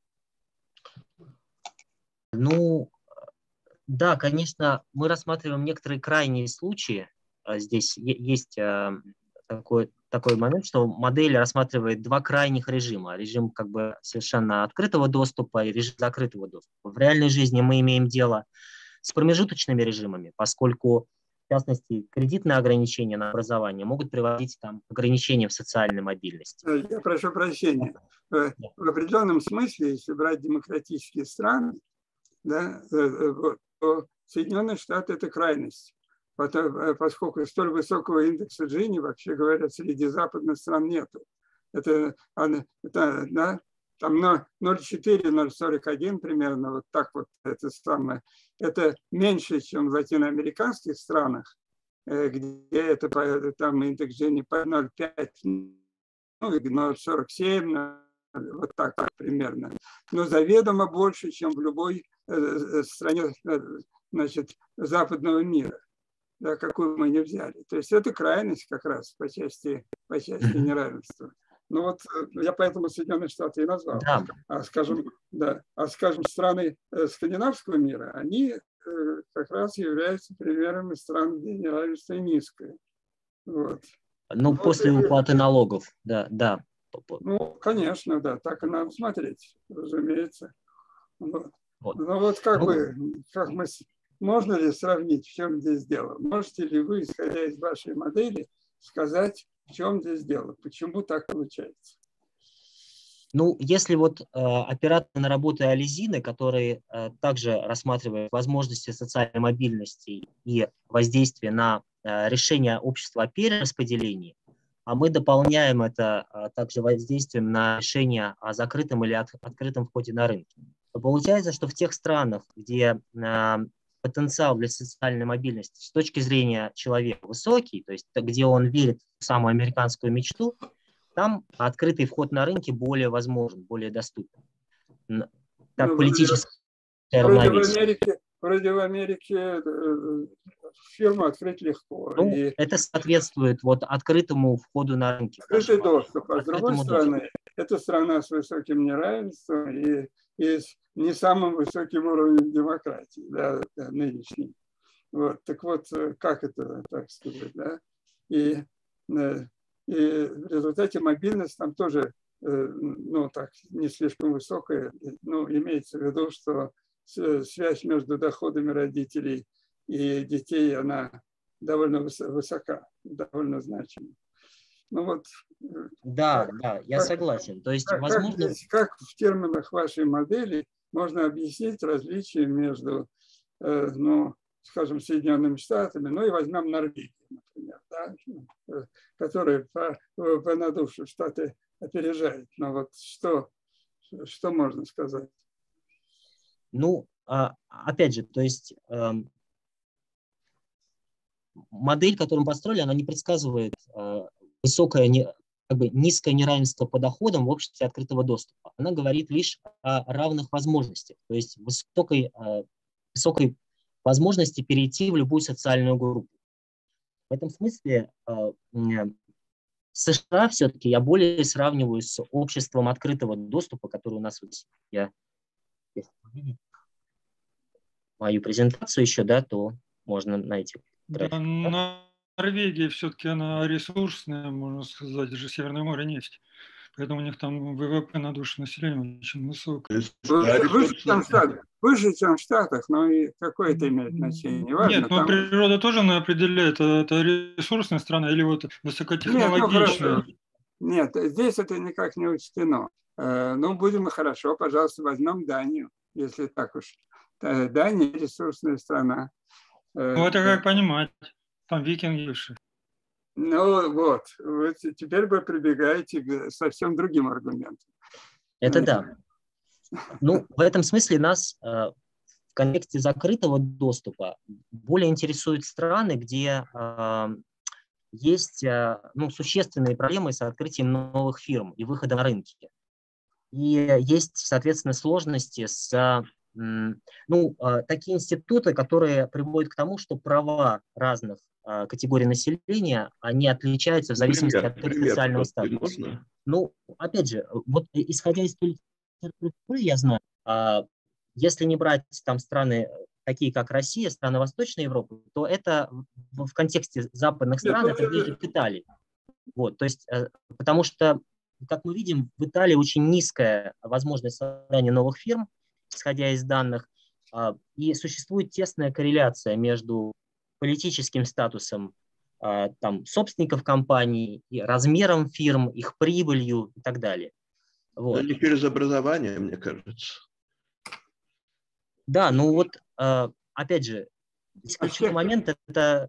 Ну, да, конечно, мы рассматриваем некоторые крайние случаи. Здесь есть такой, такой момент, что модель рассматривает два крайних режима. Режим как бы совершенно открытого доступа и режим закрытого доступа. В реальной жизни мы имеем дело с промежуточными режимами, поскольку, в частности, кредитные ограничения на образование могут приводить там, к ограничениям в социальной мобильности. Я прошу прощения. В определенном смысле, если брать демократические страны, да, то Соединенные Штаты – это крайность. Поскольку столь высокого индекса Джини, вообще говоря, среди западных стран нету. Это, это да, там ноль целых четыре - ноль целых сорок один примерно, вот так вот это самое. Это меньше, чем в латиноамериканских странах, где это там индекс Джини по ноль целых пять, ну, ноль целых сорок семь, вот так примерно. Но заведомо больше, чем в любой стране, значит, западного мира. Да, какую мы не взяли. То есть это крайность как раз по части, по части неравенства. Ну вот я поэтому Соединенные Штаты и назвал. Да. А скажем, да, а скажем, страны скандинавского мира, они как раз являются примерами стран, где неравенство низкое. Вот. Ну, вот после это... уплаты налогов, да, да. Ну, конечно, да, так и надо смотреть, разумеется. Вот. Вот. Ну вот как ну... бы, как мы... Можно ли сравнить, в чем здесь дело? Можете ли вы, исходя из вашей модели, сказать, в чем здесь дело? Почему так получается? Ну, если вот э, опираться на работы Ализины, которые э, также рассматривают возможности социальной мобильности и воздействие на э, решение общества о перераспределении, а мы дополняем это э, также воздействием на решение о закрытом или от, открытом входе на рынки, то получается, что в тех странах, где э, потенциал для социальной мобильности с точки зрения человека высокий, то есть где он верит в самую американскую мечту, там открытый вход на рынки более возможен, более доступен. Как ну, политическое равновесие. В Америке, вроде в Америке фирму открыть легко. Ну, и... Это соответствует вот открытому входу на рынки. Открытый доступ. А с другой стороны, доступу. Это страна с высоким неравенством и, и с не самым высоким уровнем демократии, да, нынешней. Вот. Так вот, как это, так сказать, да? И, и в результате мобильность там тоже, ну, так, не слишком высокая. Ну, имеется в виду, что связь между доходами родителей и детей, она довольно высока, довольно значима. Ну вот. Да, как, да, я как, согласен. То есть, как, возможно... Как, как в терминах вашей модели можно объяснить различия между, э, ну, скажем, Соединенными Штатами, ну и возьмем Норвегию, например, да, которые по, по на душу Штаты опережают. Но вот что, что можно сказать? Ну, опять же, то есть модель, которую мы построили, она не предсказывает высокое, как бы низкое неравенство по доходам в обществе открытого доступа. Она говорит лишь о равных возможностях, то есть высокой, высокой возможности перейти в любую социальную группу. В этом смысле США все-таки я более сравниваю с обществом открытого доступа, которое у нас вот я если увидеть мою презентацию еще, да, то можно найти. Да, да? Норвегия все-таки она ресурсная, можно сказать, даже Северное море нефть. Поэтому у них там ВВП на душу населения очень высокое. Выше, чем в Штатах, выше, чем в Штатах, но и какое это имеет значение? Важно, Нет, но там... природа тоже она определяет, это ресурсная страна или вот высокотехнологичная. Нет, ну, Нет, здесь это никак не учтено. Ну, будем и хорошо, пожалуйста, возьмем Данию, если так уж. Дания ресурсная страна. Ну, это как понимать, там викинги выше. Ну вот, вы теперь вы прибегаете к совсем другим аргументам. Это да. Ну, в этом смысле нас э, в контексте закрытого доступа более интересуют страны, где э, есть э, ну, существенные проблемы с открытием новых фирм и выходом на рынки. И есть, соответственно, сложности с... Ну, такие институты, которые приводят к тому, что права разных категорий населения, они отличаются в зависимости Пример, от их пример социального просто статуса. можно. Ну, опять же, вот исходя из той литературы, я знаю, если не брать там страны, такие как Россия, страны Восточной Европы, то это в контексте западных стран, это ближе к Италии. Вот, то есть, потому что, как мы видим, в Италии очень низкая возможность создания новых фирм, исходя из данных, и существует тесная корреляция между политическим статусом там, собственников компаний, и размером фирм, их прибылью и так далее. Вот. Но не через образование, мне кажется. Да, ну вот, опять же, ключевой момент – это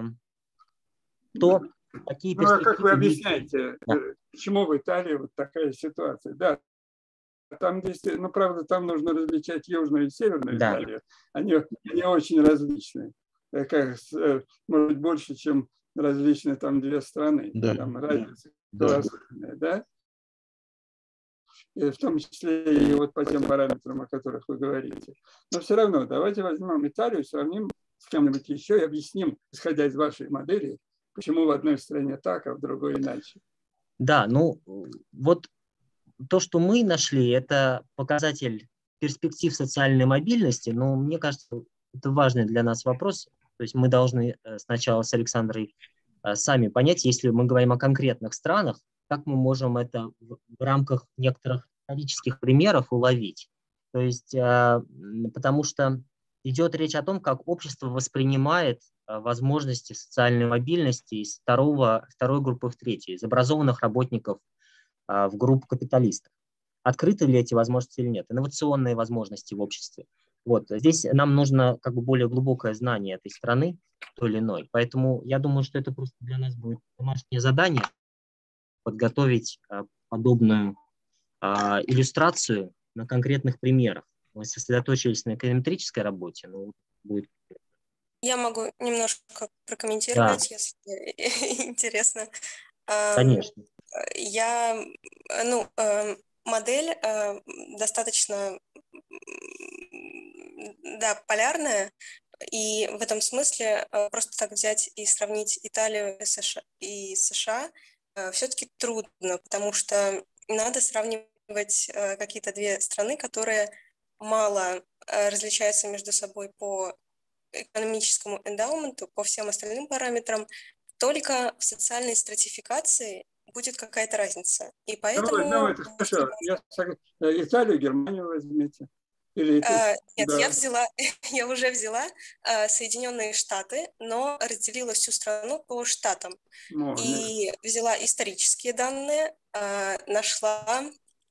то, какие ну, а как вы перспективы... объясняете, Да. почему в Италии вот такая ситуация? Да, там действительно, ну, правда, там нужно различать южную и северную Да. Италию. Они, они очень различны. Как, может быть, больше, чем различны там две страны. Да. Там разница Да. колоссальная, да? И в том числе и вот по тем параметрам, о которых вы говорите. Но все равно давайте возьмем Италию, сравним с кем-нибудь еще и объясним, исходя из вашей модели, почему в одной стране так, а в другой иначе. Да, ну вот то, что мы нашли, это показатель перспектив социальной мобильности, но мне кажется, это важный для нас вопрос. То есть мы должны сначала с Александрой сами понять, если мы говорим о конкретных странах, как мы можем это в рамках некоторых исторических примеров уловить. То есть, потому что идет речь о том, как общество воспринимает возможности социальной мобильности из второго, второй группы в третью, из образованных работников в группу капиталистов. Открыты ли эти возможности или нет? Инновационные возможности в обществе. Вот. Здесь нам нужно как бы более глубокое знание этой страны, той или иной. Поэтому я думаю, что это просто для нас будет домашнее задание подготовить подобную иллюстрацию на конкретных примерах. Мы сосредоточились на эконометрической работе, но будет... Я могу немножко прокомментировать, Да. если интересно. Конечно. Я, ну, модель достаточно, да, полярная, и в этом смысле просто так взять и сравнить Италию и США все-таки трудно, потому что надо сравнивать какие-то две страны, которые мало различаются между собой по экономическому эндаументу, по всем остальным параметрам, только в социальной стратификации будет какая-то разница. И поэтому... Ну, это хорошо. Я Италию, Германию возьмите. Или а, нет, да. я взяла, я уже взяла а, Соединенные Штаты, но разделила всю страну по штатам. Можно. И взяла исторические данные, а, нашла...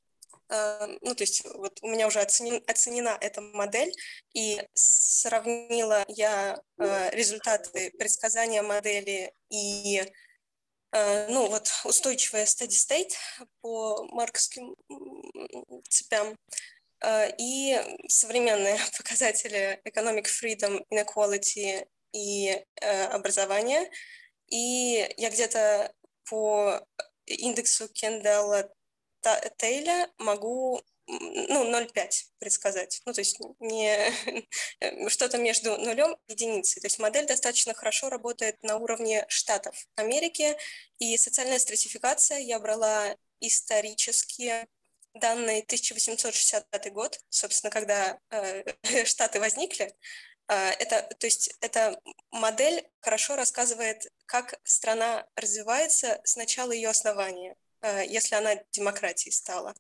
Ну, то есть вот у меня уже оценен, оценена эта модель, и сравнила я э, результаты предсказания модели и э, ну, вот устойчивая steady state по марковским цепям э, и современные показатели economic freedom, inequality и э, образования. И я где-то по индексу Кенделла Тейля могу, ну, ноль целых пять десятых предсказать. Ну, то есть не что-то между нулем и единицей. То есть модель достаточно хорошо работает на уровне штатов Америки. И социальная стратификация, я брала исторические данные тысяча восемьсот шестьдесят пятый год, собственно, когда э, штаты возникли. Это, то есть эта модель хорошо рассказывает, как страна развивается с начала ее основания, если она демократией стала.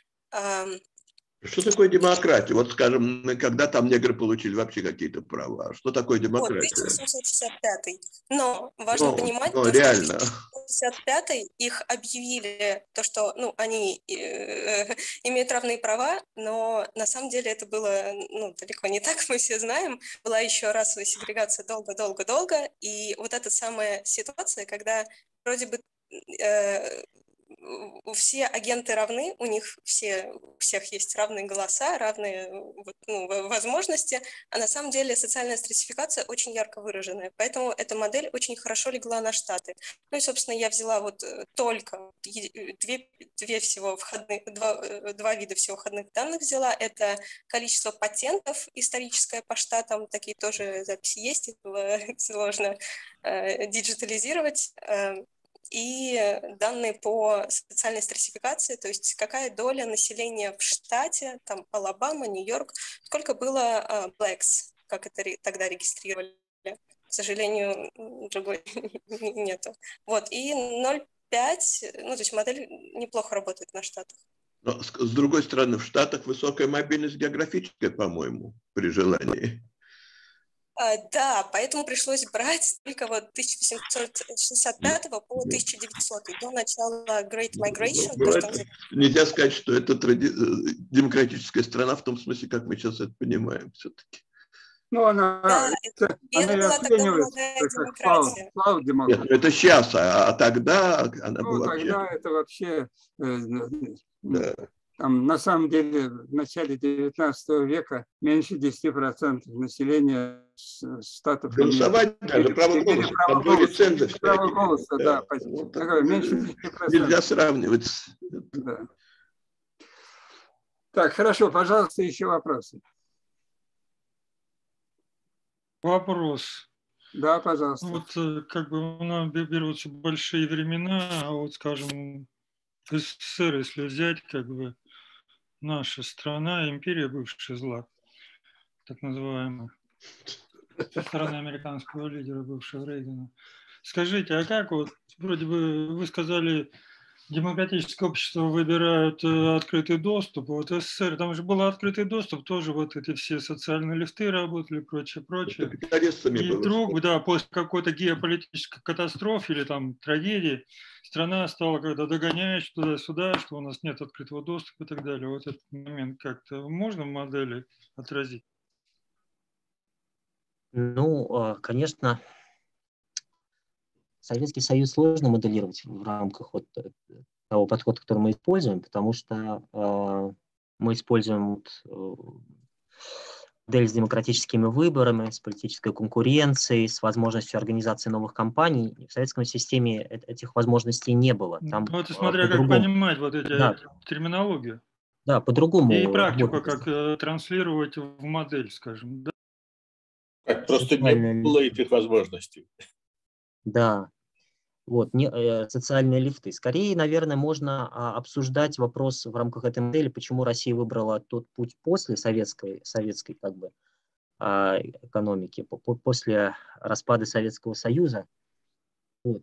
Что такое демократия? Вот, скажем, когда там негры получили вообще какие-то права? Что такое демократия? Вот, тысяча восемьсот шестьдесят пятый. Но важно но, понимать, но то, реально. что в тысяча восемьсот шестьдесят пятый их объявили, то, что ну, они э, имеют равные права, но на самом деле это было ну, далеко не так, мы все знаем. Была еще расовая сегрегация долго-долго-долго, и вот эта самая ситуация, когда вроде бы э, все агенты равны, у них все, у всех есть равные голоса, равные ну, возможности, а на самом деле социальная стратификация очень ярко выраженная, поэтому эта модель очень хорошо легла на Штаты. Ну и, собственно, я взяла вот только две, две всего входных, два, два вида всего входных данных взяла, это количество патентов историческое по штатам, такие тоже записи есть, их было сложно э, диджитализировать, э, и данные по социальной стратификации, то есть какая доля населения в штате, там Алабама, Нью-Йорк, сколько было uh, blacks, как это тогда регистрировали. К сожалению, другой нету. Вот, и ноль целых пять, ну, то есть модель неплохо работает на штатах. Но, с другой стороны, в Штатах высокая мобильность географическая, по-моему, при желании. Uh, да, поэтому пришлось брать только вот тысяча восемьсот шестьдесят пятого по тысяча девятисотый, до начала Great Migration. Ну, это, нельзя сказать, что это тради... демократическая страна в том смысле, как мы сейчас это понимаем все-таки. Ну, она, да, это, это она была тогда молодая демократия. Плав, плав Нет, это сейчас, а, а тогда она ну, была тогда вообще... это вообще... Э, да. Там, на самом деле, в начале девятнадцатого века меньше десяти процентов населения штатов... Голосовать даже, право голоса. Право голоса, право голоса, да. да вот такое, меньше десяти процентов. Нельзя сравнивать. Да. Так, хорошо, пожалуйста, еще вопросы. Вопрос. Да, пожалуйста. Вот как бы у нас берутся большие времена, а вот, скажем, в СССР, если взять, как бы, наша страна, империя бывшая зла, так называемая, со стороны американского лидера, бывшего Рейгана. Скажите, а как вот, вроде бы вы сказали, демократическое общество выбирают открытый доступ, вот СССР, там же был открытый доступ, тоже вот эти все социальные лифты работали, прочее, прочее. И вдруг, да, после какой-то геополитической катастрофы или там трагедии, страна стала когда догонять туда-сюда, что у нас нет открытого доступа и так далее. Вот этот момент как-то можно в модели отразить? Ну, конечно, Советский Союз сложно моделировать в рамках вот того подхода, который мы используем, потому что э, мы используем вот, модель с демократическими выборами, с политической конкуренцией, с возможностью организации новых кампаний. В советской системе этих возможностей не было. Там, ну, это смотря как понимать вот эти да. терминологию. Да, по-другому. И практику как э, транслировать в модель, скажем. Да? Как просто не было этих возможностей. Да. Вот, не, э, социальные лифты. Скорее, наверное, можно а, обсуждать вопрос в рамках этой модели, почему Россия выбрала тот путь после советской, советской как бы, а, экономики, по, по, после распада Советского Союза, вот,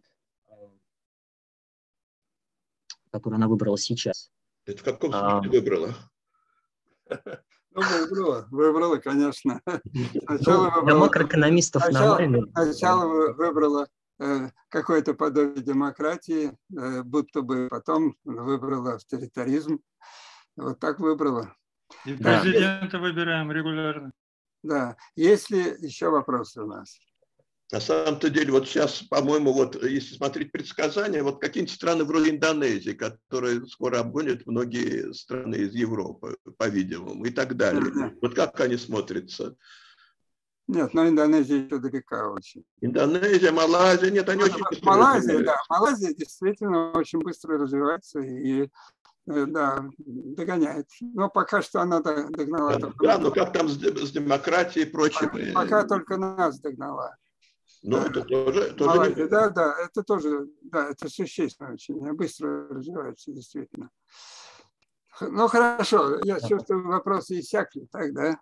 который она выбрала сейчас. Это в каком смысле а, выбрала? Ну, выбрала, выбрала, конечно. Сначала ну, выбрала, для макроэкономистов сначала, сначала выбрала какое-то подобие демократии, будто бы потом выбрала авторитаризм. Вот так выбрала. И президента да. выбираем регулярно. Да. Есть ли еще вопросы у нас? На самом-то деле, вот сейчас, по-моему, вот если смотреть предсказания, вот какие-нибудь страны вроде Индонезии, которые скоро обгонят многие страны из Европы, по-видимому, и так далее. Да. Вот как они смотрятся? Нет, но Индонезия еще далека очень. Индонезия, Малайзия, нет, они очень быстро Малайзия, да, Малайзия действительно очень быстро развивается и, да, догоняет. Но пока что она догнала. Да, да но как там с, с демократией и прочим? Пока, пока только нас догнала. Ну, да. Это тоже, тоже Малайзия, да, да, это тоже, да, это существенно очень, быстро развивается, действительно. Ну, хорошо, я чувствую, вопросы иссякли, так, да?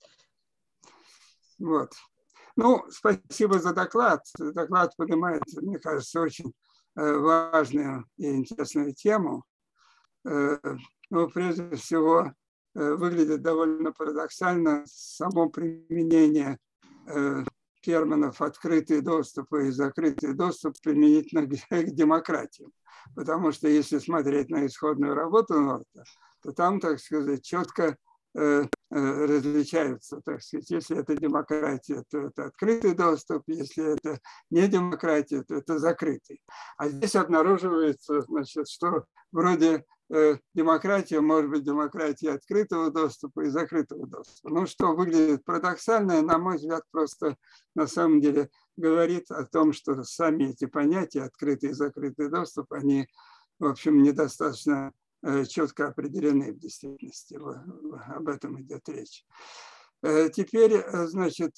Вот. Ну, спасибо за доклад. Доклад поднимает, мне кажется, очень важную и интересную тему. Ну, прежде всего, выглядит довольно парадоксально само применение терминов «открытый доступ» и «закрытый доступ» применительно к демократии. Потому что если смотреть на исходную работу Норта, то там, так сказать, четко различаются, так сказать. Если это демократия, то это открытый доступ, если это не демократия, то это закрытый. А здесь обнаруживается, значит, что вроде демократия может быть демократия открытого доступа и закрытого доступа. Ну, что выглядит парадоксально, на мой взгляд, просто на самом деле говорит о том, что сами эти понятия, открытый и закрытый доступ, они, в общем, недостаточно четко определены в действительности. Об этом идет речь. Теперь, значит,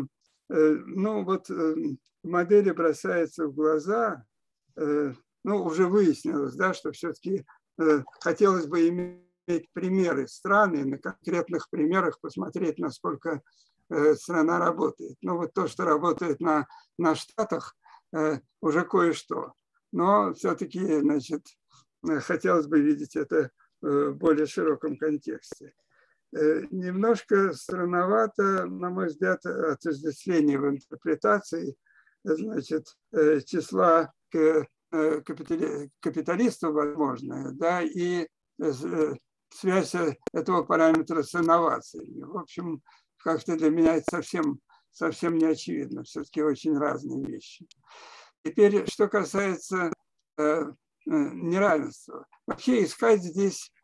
ну вот в модели бросается в глаза, ну, уже выяснилось, да, что все-таки хотелось бы иметь примеры страны, на конкретных примерах посмотреть, насколько страна работает. Ну, вот то, что работает на, на Штатах, уже кое-что. Но все-таки, значит, хотелось бы видеть это в более широком контексте. Немножко странновато, на мой взгляд, отождествление в интерпретации, значит, числа капиталистов возможно, да, и связь этого параметра с инновациями. В общем, как-то для меня это совсем, совсем не очевидно, все-таки очень разные вещи. Теперь, что касается неравенства. Вообще искать здесь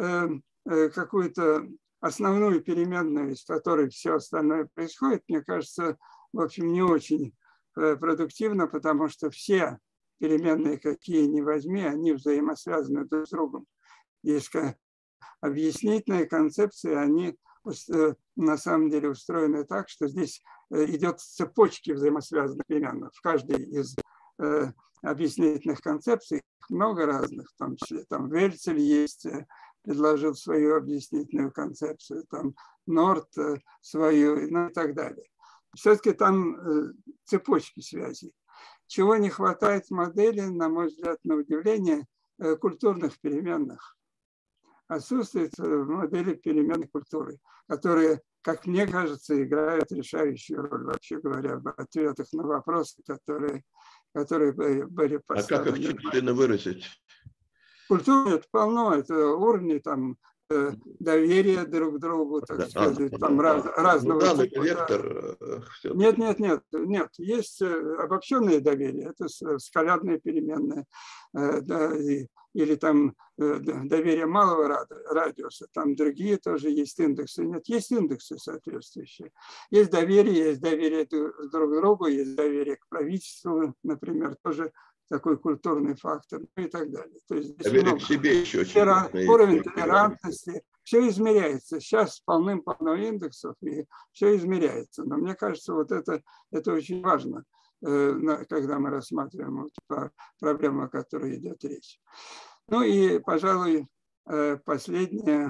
какую-то основную переменную, из которой все остальное происходит, мне кажется, в общем, не очень продуктивно, потому что все переменные, какие ни возьми, они взаимосвязаны друг с другом. Есть объяснительные концепции, они на самом деле устроены так, что здесь идет цепочки взаимосвязанных переменных. В каждой из объяснительных концепций много разных, в том числе там Вельцель есть, предложил свою объяснительную концепцию, там Норт свою, ну и так далее. Все-таки там цепочки связей. Чего не хватает в модели, на мой взгляд, на удивление, культурных переменных. Отсутствует в модели переменной культуры, которые, как мне кажется, играют решающую роль, вообще говоря, в ответах на вопросы, которые, которые были поставлены. А как их численно выразить? Культура это полно, это уровни там доверия друг к другу, так да, сказать, а, там да, раз, да. разного ну, да, типа. Вектор, да. Нет, нет, нет, нет, есть обобщенное доверие, это скалярные переменные, да, и, или там доверие малого радиуса, там другие тоже есть индексы, нет, есть индексы соответствующие. Есть доверие, есть доверие друг к другу, есть доверие к правительству, например, тоже такой культурный фактор, ну и так далее. То есть здесь много. К себе еще очень уровень толерантности, все измеряется. Сейчас полным-полно индексов, и все измеряется. Но мне кажется, вот это, это очень важно, когда мы рассматриваем вот проблему, о которой идет речь. Ну и, пожалуй, последнее,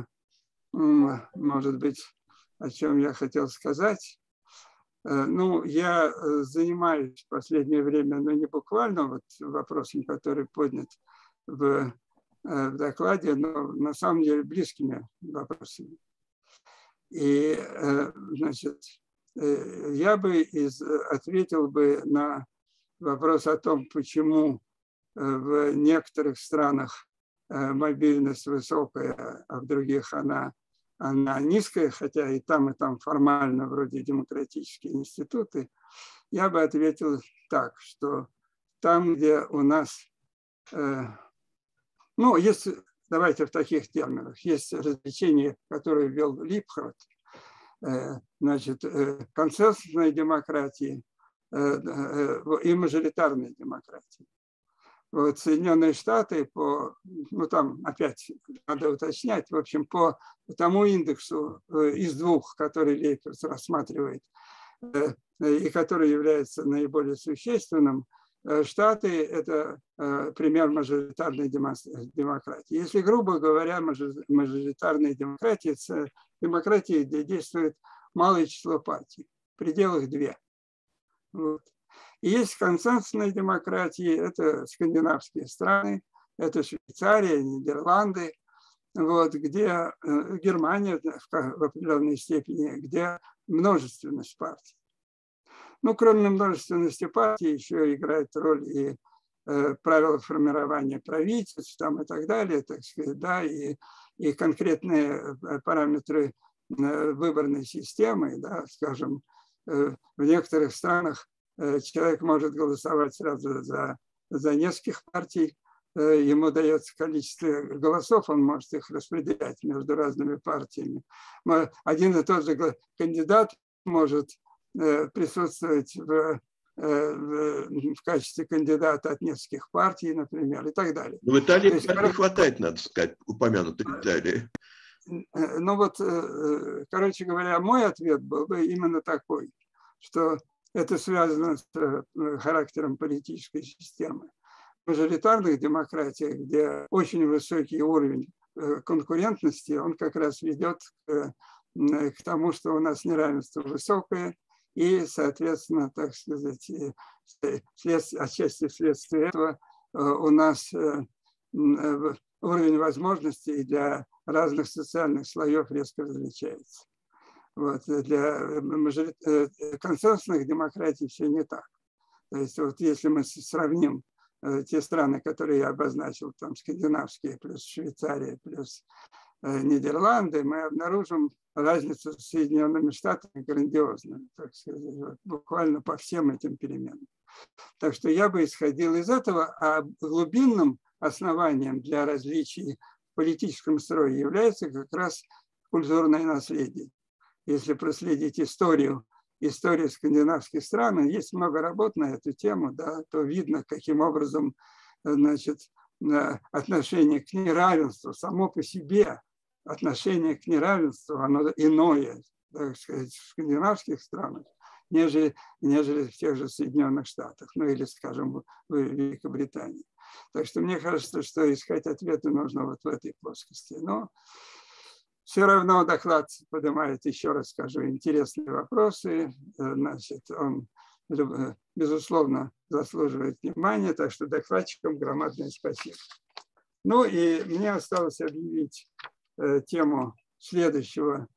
может быть, о чем я хотел сказать. Ну, я занимаюсь в последнее время, но не буквально вот вопросом, который поднят в, в докладе, но на самом деле близкими вопросами. И, значит, я бы из, ответил бы на вопрос о том, почему в некоторых странах мобильность высокая, а в других она она низкая, хотя и там, и там формально вроде демократические институты, я бы ответил так, что там, где у нас, э, ну, есть, давайте в таких терминах, есть развлечение, которое ввел Липхард, э, значит, э, консенсусной демократии э, э, и мажоритарной демократии. Вот Соединенные Штаты по, ну там опять надо уточнять, в общем, по тому индексу из двух, который Лейперс рассматривает и который является наиболее существенным, Штаты – это пример мажоритарной демократии. Если, грубо говоря, мажоритарная демократия – это демократия, где действует малое число партий, в пределах две. Вот. И есть консенсусные демократии, это скандинавские страны, это Швейцария, Нидерланды, вот, где Германия в определенной степени, где множественность партий. Ну, кроме множественности партий, еще играет роль и э, правила формирования правительств там, и так далее, так сказать, да, и, и конкретные параметры выборной системой, да, скажем, в некоторых странах человек может голосовать сразу за, за нескольких партий, ему дается количество голосов, он может их распределять между разными партиями. Один и тот же кандидат может присутствовать в, в качестве кандидата от нескольких партий, например, и так далее. В Италии есть, не хватает, надо сказать, упомянутой Италии. Ну вот, короче говоря, мой ответ был бы именно такой, что это связано с характером политической системы. В мажоритарных демократиях, где очень высокий уровень конкурентности, он как раз ведет к, к тому, что у нас неравенство высокое, и, соответственно, так сказать, след, отчасти вследствие этого у нас уровень возможностей для разных социальных слоев резко различается. Вот. Для мажорит... консенсусных демократий все не так. То есть вот если мы сравним те страны, которые я обозначил, там скандинавские, плюс Швейцария, плюс Нидерланды, мы обнаружим разницу с Соединенными Штатами грандиозную, так сказать, вот, буквально по всем этим переменам. Так что я бы исходил из этого, а глубинным основанием для различий в политическом строе является как раз культурное наследие. Если проследить историю, историю скандинавских стран, есть много работ на эту тему, да, то видно, каким образом, значит, отношение к неравенству само по себе, отношение к неравенству, оно иное, так сказать, в скандинавских странах, нежели, нежели в тех же Соединенных Штатах, ну или, скажем, в Великобритании. Так что мне кажется, что искать ответы нужно вот в этой плоскости. Но все равно доклад поднимает, еще раз скажу, интересные вопросы. Значит, он, безусловно, заслуживает внимания, так что докладчикам громадное спасибо. Ну и мне осталось объявить тему следующего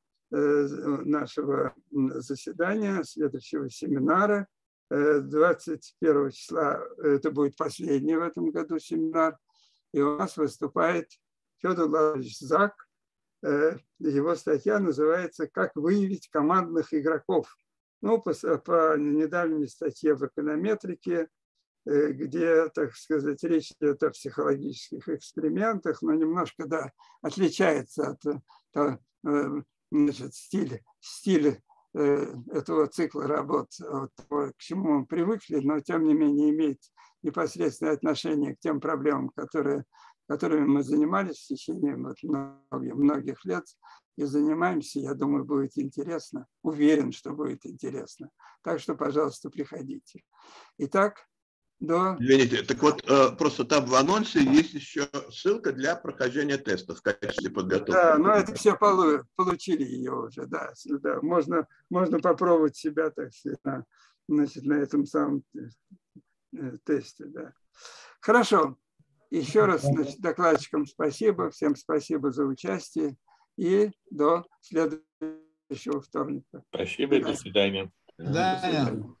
нашего заседания, следующего семинара. двадцать первого числа, это будет последний в этом году семинар, и у нас выступает Федор Владимирович Зак. Его статья называется «Как выявить командных игроков». Ну, по, по недавней статье в «Эконометрике», где, так сказать, речь идет о психологических экспериментах, но немножко, да, отличается от, значит, стиля, стиля этого цикла работ, от того, к чему мы привыкли, но, тем не менее, имеет непосредственное отношение к тем проблемам, которые которыми мы занимались в течение многих, многих лет и занимаемся. Я думаю, будет интересно. Уверен, что будет интересно. Так что, пожалуйста, приходите. Итак, до... Извините, так вот, просто там в анонсе есть еще ссылка для прохождения тестов в качестве подготовки. Да, но это все получили ее уже, да. да. Можно, можно попробовать себя, так сказать, на, значит, на этом самом тесте, да. Хорошо. Еще раз, значит, докладчикам спасибо, всем спасибо за участие и до следующего вторника. Спасибо, до свидания. До свидания.